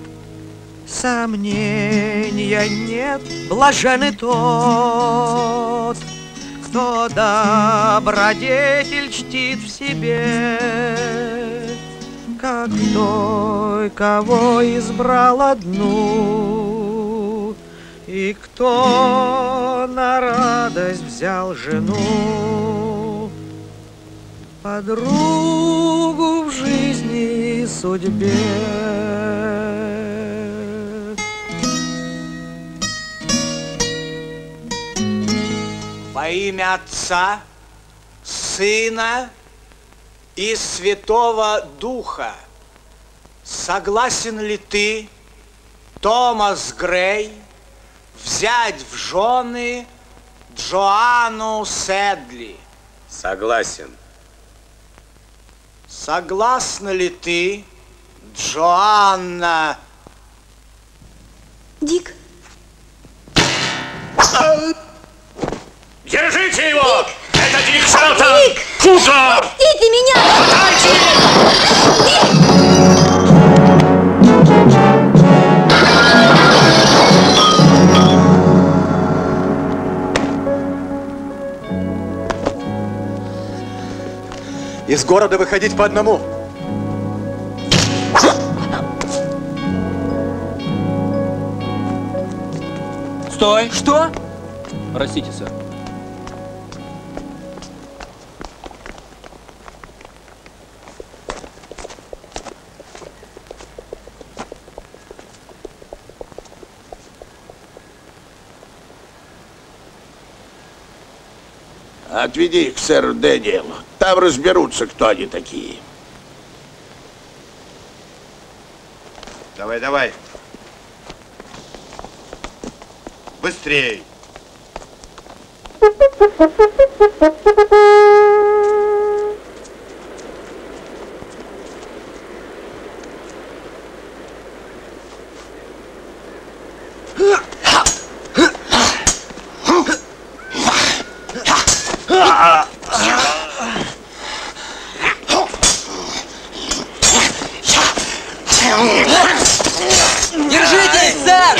Сомнения нет, блажен тот, кто добродетель чтит в себе, как той, кого избрал одну, и кто на радость взял жену, подругу в жизни и судьбе. Во имя Отца, Сына и Святого Духа, согласен ли ты, Томас Грей, взять в жены Джоанну Сэдли? Согласен. Согласна ли ты, Джоанна? Дик. Держите его! Дик! Это Дик Шелтон! Дик! Кузов! Пустите меня! Дик! Из города выходить по одному. Стой! Что? Простите, сэр. Отведи их к сэру Дэниелу. Там разберутся, кто они такие. Давай, давай. Быстрей. Держитесь, сэр!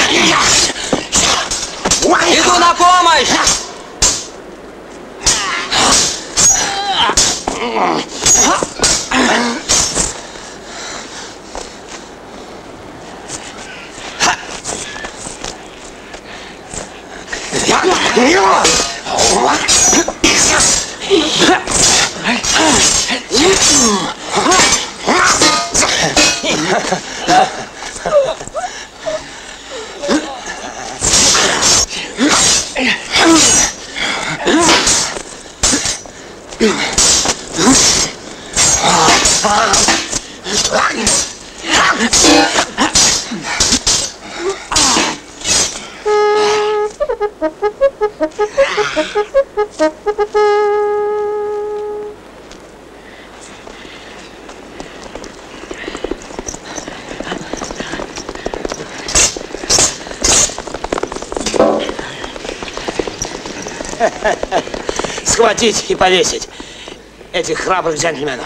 Иду на помощь! Схватить и повесить этих храбрых джентльменов.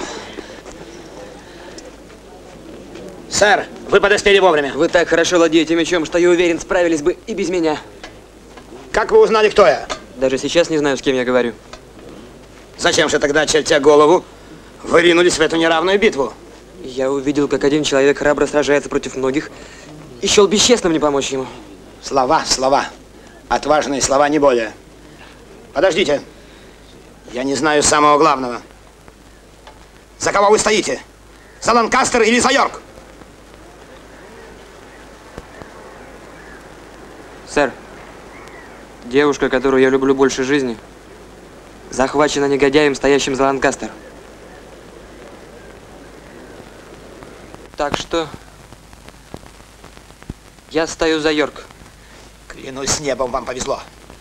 Сэр, вы подоспели вовремя. Вы так хорошо владеете мечом, что я уверен, справились бы и без меня. Как вы узнали, кто я? Даже сейчас не знаю, с кем я говорю. Зачем же тогда, чертя голову, вы ринулись в эту неравную битву? Я увидел, как один человек храбро сражается против многих, и счел бесчестным не помочь ему. Слова, слова. Отважные слова, не более. Подождите. Я не знаю самого главного. За кого вы стоите? За Ланкастер или за Йорк? Сэр, Девушка, которую я люблю больше жизни, захвачена негодяем, стоящим за Ланкастер. Так что я стою за Йорк. Клянусь небом, вам повезло.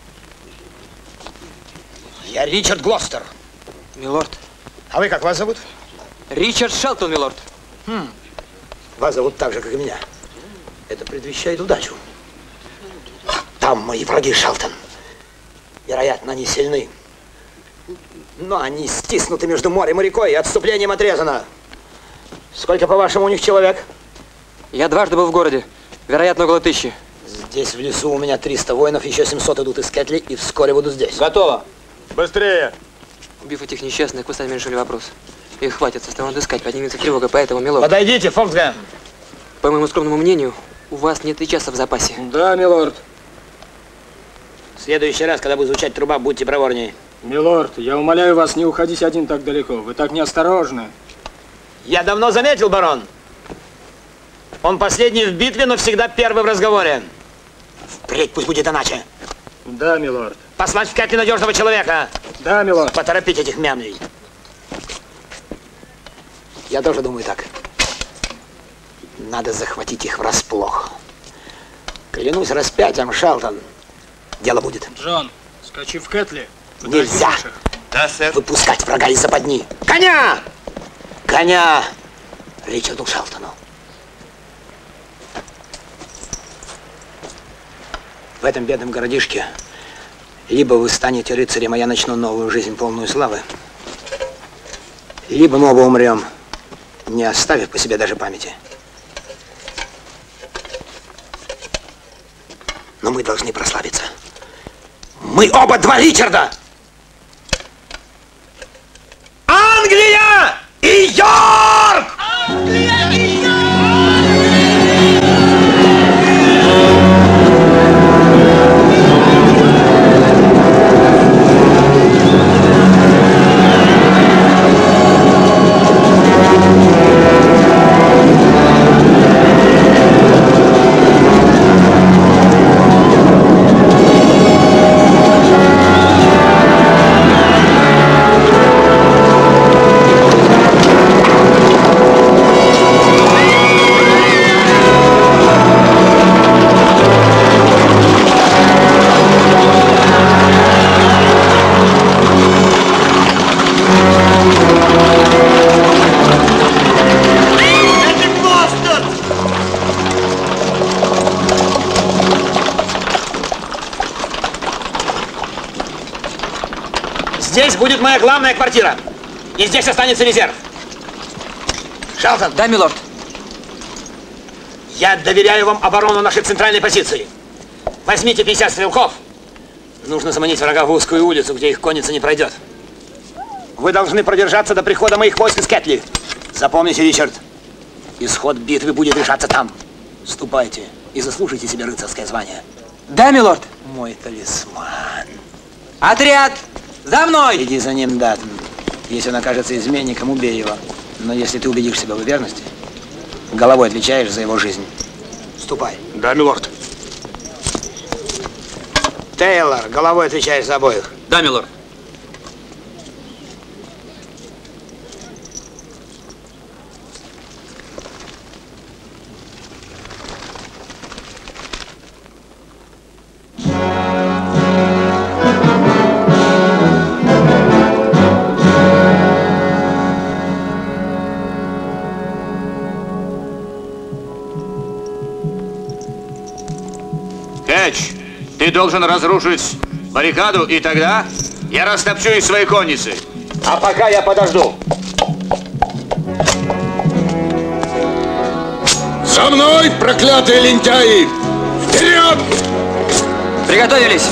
Я Ричард Глостер. Милорд. А вы как вас зовут? Ричард Шелтон, милорд. Хм. Вас зовут так же, как и меня. Это предвещает удачу. Там мои враги, Шелтон. Вероятно, они сильны. Но они стиснуты между морем и рекой, и отступлением отрезано. Сколько, по-вашему, у них человек? Я дважды был в городе. Вероятно, около тысячи. Здесь в лесу у меня триста воинов, еще семьсот идут из Кетли, и вскоре будут здесь. Готово. Быстрее. Убив этих несчастных, вы сами решили вопрос. Их хватит, станут искать, поднимется тревога, поэтому, милорд. Подойдите, Фоксган. По моему скромному мнению, у вас нет и часа в запасе. Да, милорд. В следующий раз, когда будет звучать труба, будьте проворнее. Милорд, я умоляю вас, не уходите один так далеко. Вы так неосторожны. Я давно заметил, барон. Он последний в битве, но всегда первый в разговоре. Впредь пусть будет иначе. Да, милорд. Послать в Кетли надежного человека. Да, милорд. Поторопить этих мямлей. Я тоже думаю так. Надо захватить их врасплох. Клянусь распятием, Шелтон. Дело будет. Джон, скачи в Кетли. Нельзя. Да, сэр. Выпускать врага из западни. Коня! Коня! Ричарду Шелтону. В этом бедном городишке либо вы станете рыцарем, а я начну новую жизнь, полную славы, либо мы оба умрем, не оставив по себе даже памяти. Но мы должны прославиться. Мы оба два Ричарда! Англия и Йорк! Англия и Йорк! Здесь будет моя главная квартира. И здесь останется резерв. Шелтон. Да, милорд. Я доверяю вам оборону нашей центральной позиции. Возьмите пятьдесят стрелков. Нужно заманить врага в узкую улицу, где их конница не пройдет. Вы должны продержаться до прихода моих войск из Кетли. Запомните, Ричард, исход битвы будет решаться там. Ступайте и заслужите себе рыцарское звание. Да, милорд. Мой талисман. Отряд! За мной! Иди за ним, Даттон. Если он окажется изменником, убей его. Но если ты убедишь себя в верности, головой отвечаешь за его жизнь. Ступай. Да, милорд. Тейлор, головой отвечаешь за обоих. Да, милорд. Ты должен разрушить баррикаду, и тогда я растопчу их своей конницы. А пока я подожду. За мной, проклятые лентяи! Вперед! Приготовились!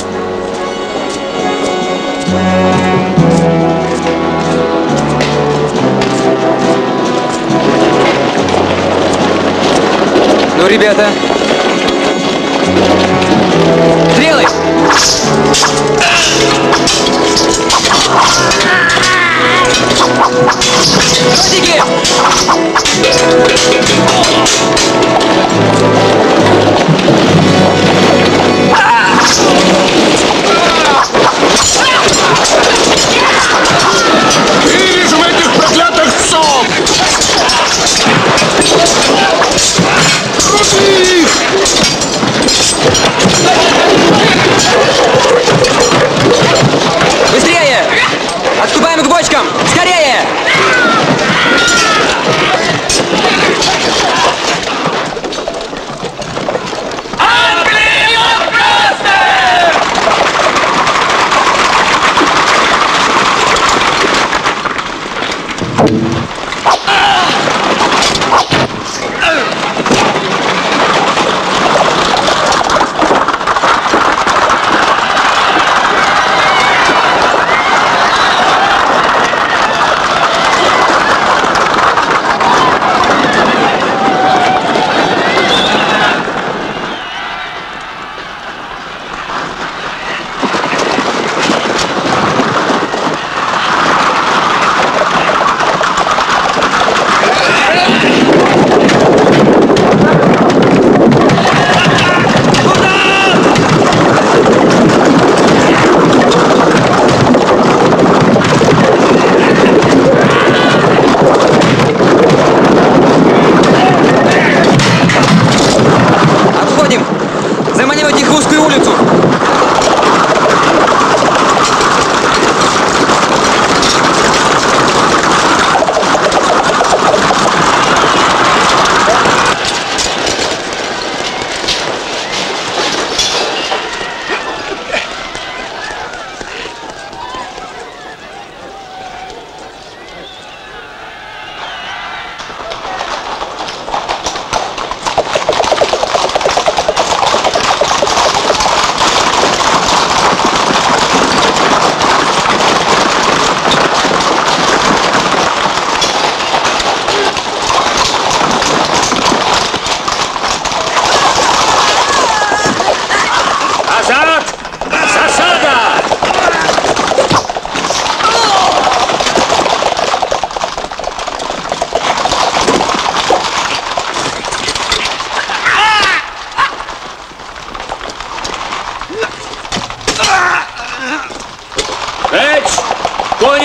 Ну, ребята, стрелы! Дротики!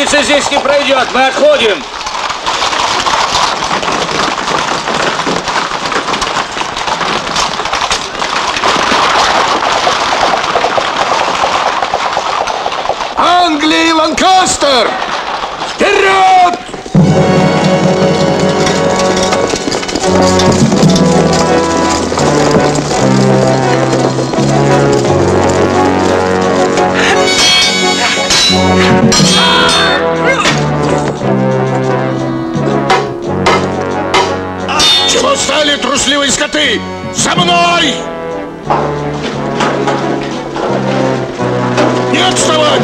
Больше здесь не пройдет, мы отходим. Англия и Ланкастер! Вперед! Чего стали, трусливые скоты? За мной! Не отставать!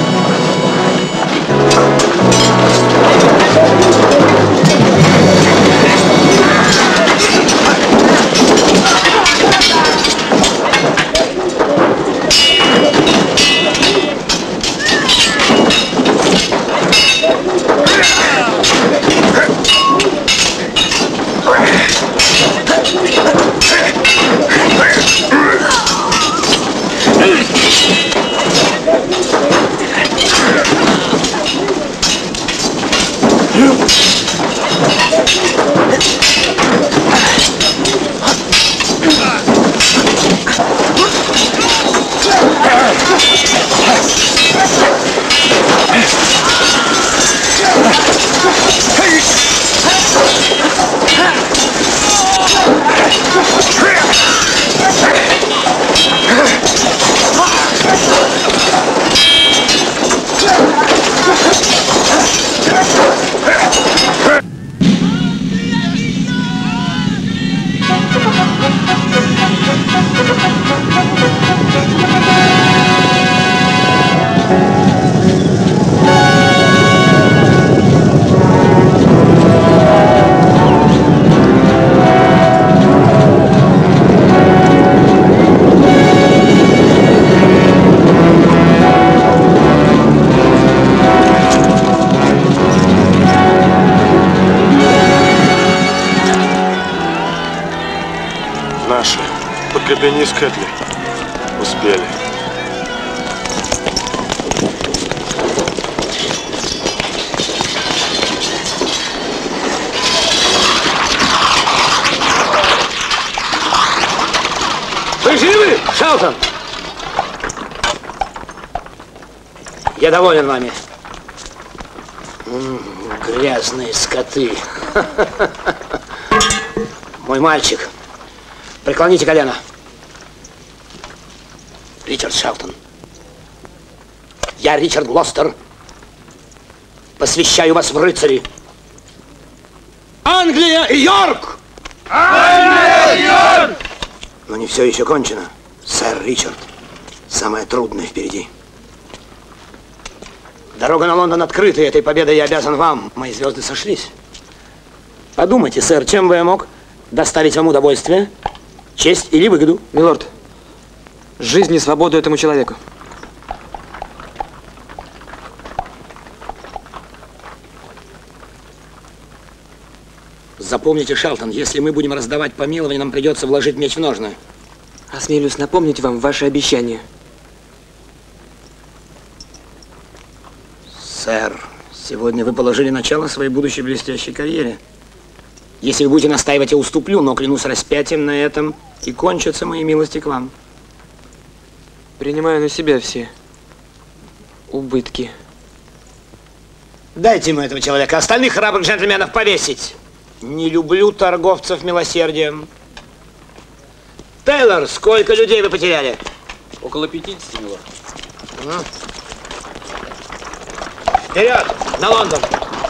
Подкрепление из Кэтли. Успели. Вы живы, Шелтон? Я доволен вами. М-м, грязные скоты. Мой мальчик. Преклоните колено. Ричард Шелтон. Я, Ричард Глостер, посвящаю вас в рыцари. Англия и Йорк! Англия и Йорк! Но не все еще кончено, сэр Ричард. Самое трудное впереди. Дорога на Лондон открыта, и этой победой я обязан вам. Мои звезды сошлись. Подумайте, сэр, чем бы я мог доставить вам удовольствие, честь или выгоду? Милорд, жизнь и свободу этому человеку. Запомните, Шелтон, если мы будем раздавать помилование, нам придется вложить меч в ножны. Осмелюсь напомнить вам ваше обещание. Сэр, сегодня вы положили начало своей будущей блестящей карьере. Если вы будете настаивать, я уступлю, но клянусь распятием на этом, и кончатся мои милости к вам. Принимаю на себя все убытки. Дайте ему этого человека, остальных храбрых джентльменов повесить. Не люблю торговцев милосердием. Тейлор, сколько людей вы потеряли? Около пятидесяти, милорд. Вперед, на Лондон!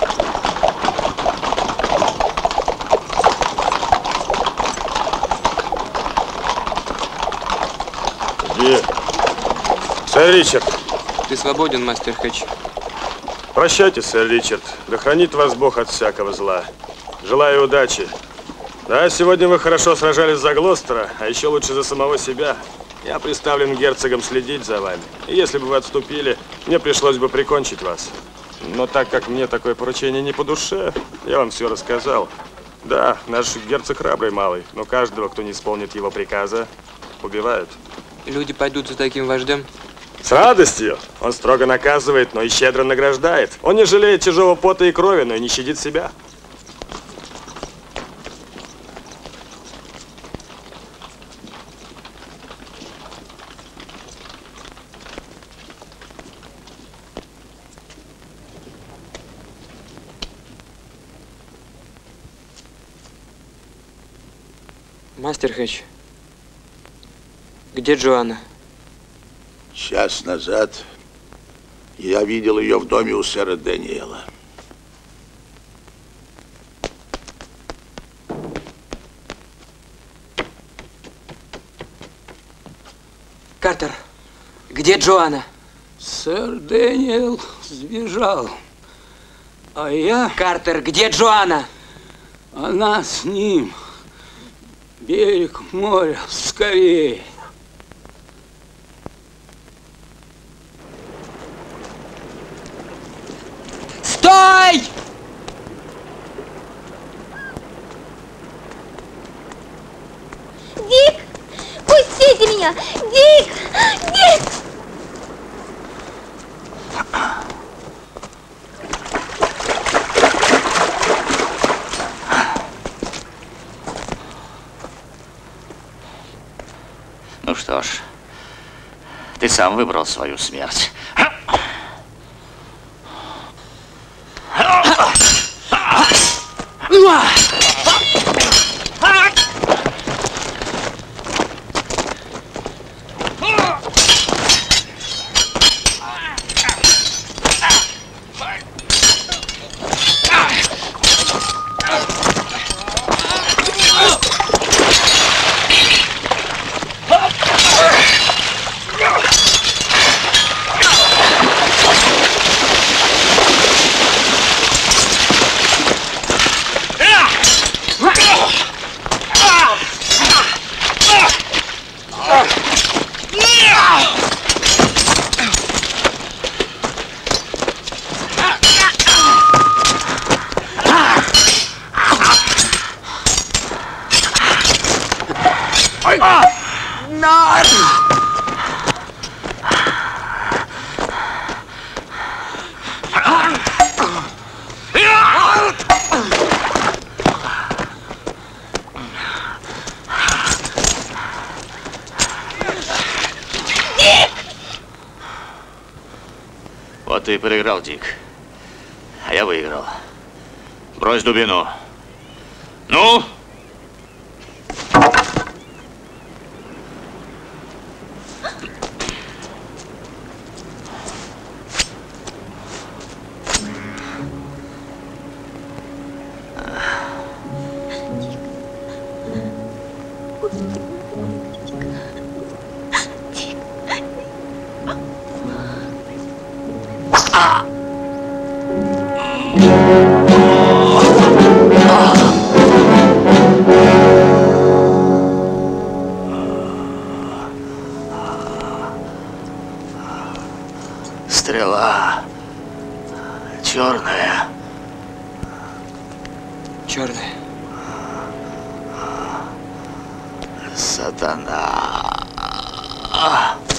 Где? Сэр Ричард. Ты свободен, мастер Хэтч. Прощайте, сэр Ричард. Да хранит вас Бог от всякого зла. Желаю удачи. Да, сегодня вы хорошо сражались за Глостера, а еще лучше за самого себя. Я приставлен герцогом следить за вами. И если бы вы отступили, мне пришлось бы прикончить вас. Но так как мне такое поручение не по душе, я вам все рассказал. Да, наш герцог храбрый малый, но каждого, кто не исполнит его приказа, убивают. Люди пойдут за таким вождем? С радостью. Он строго наказывает, но и щедро награждает. Он не жалеет чужого пота и крови, но и не щадит себя. Мастер Хэтч, где Джоанна? Час назад я видел ее в доме у сэра Дэниела. Картер, где Джоанна? Сэр Дэниел сбежал, а я... Картер, где Джоанна? Она с ним. Берег моря, скорее. Стой! Дик! Пустите меня! Дик! Дик! Ну что ж, ты сам выбрал свою смерть. Вот ты и проиграл, Дик. А я выиграл. Брось дубину. Ну? Стрела черная. Черная. Сатана.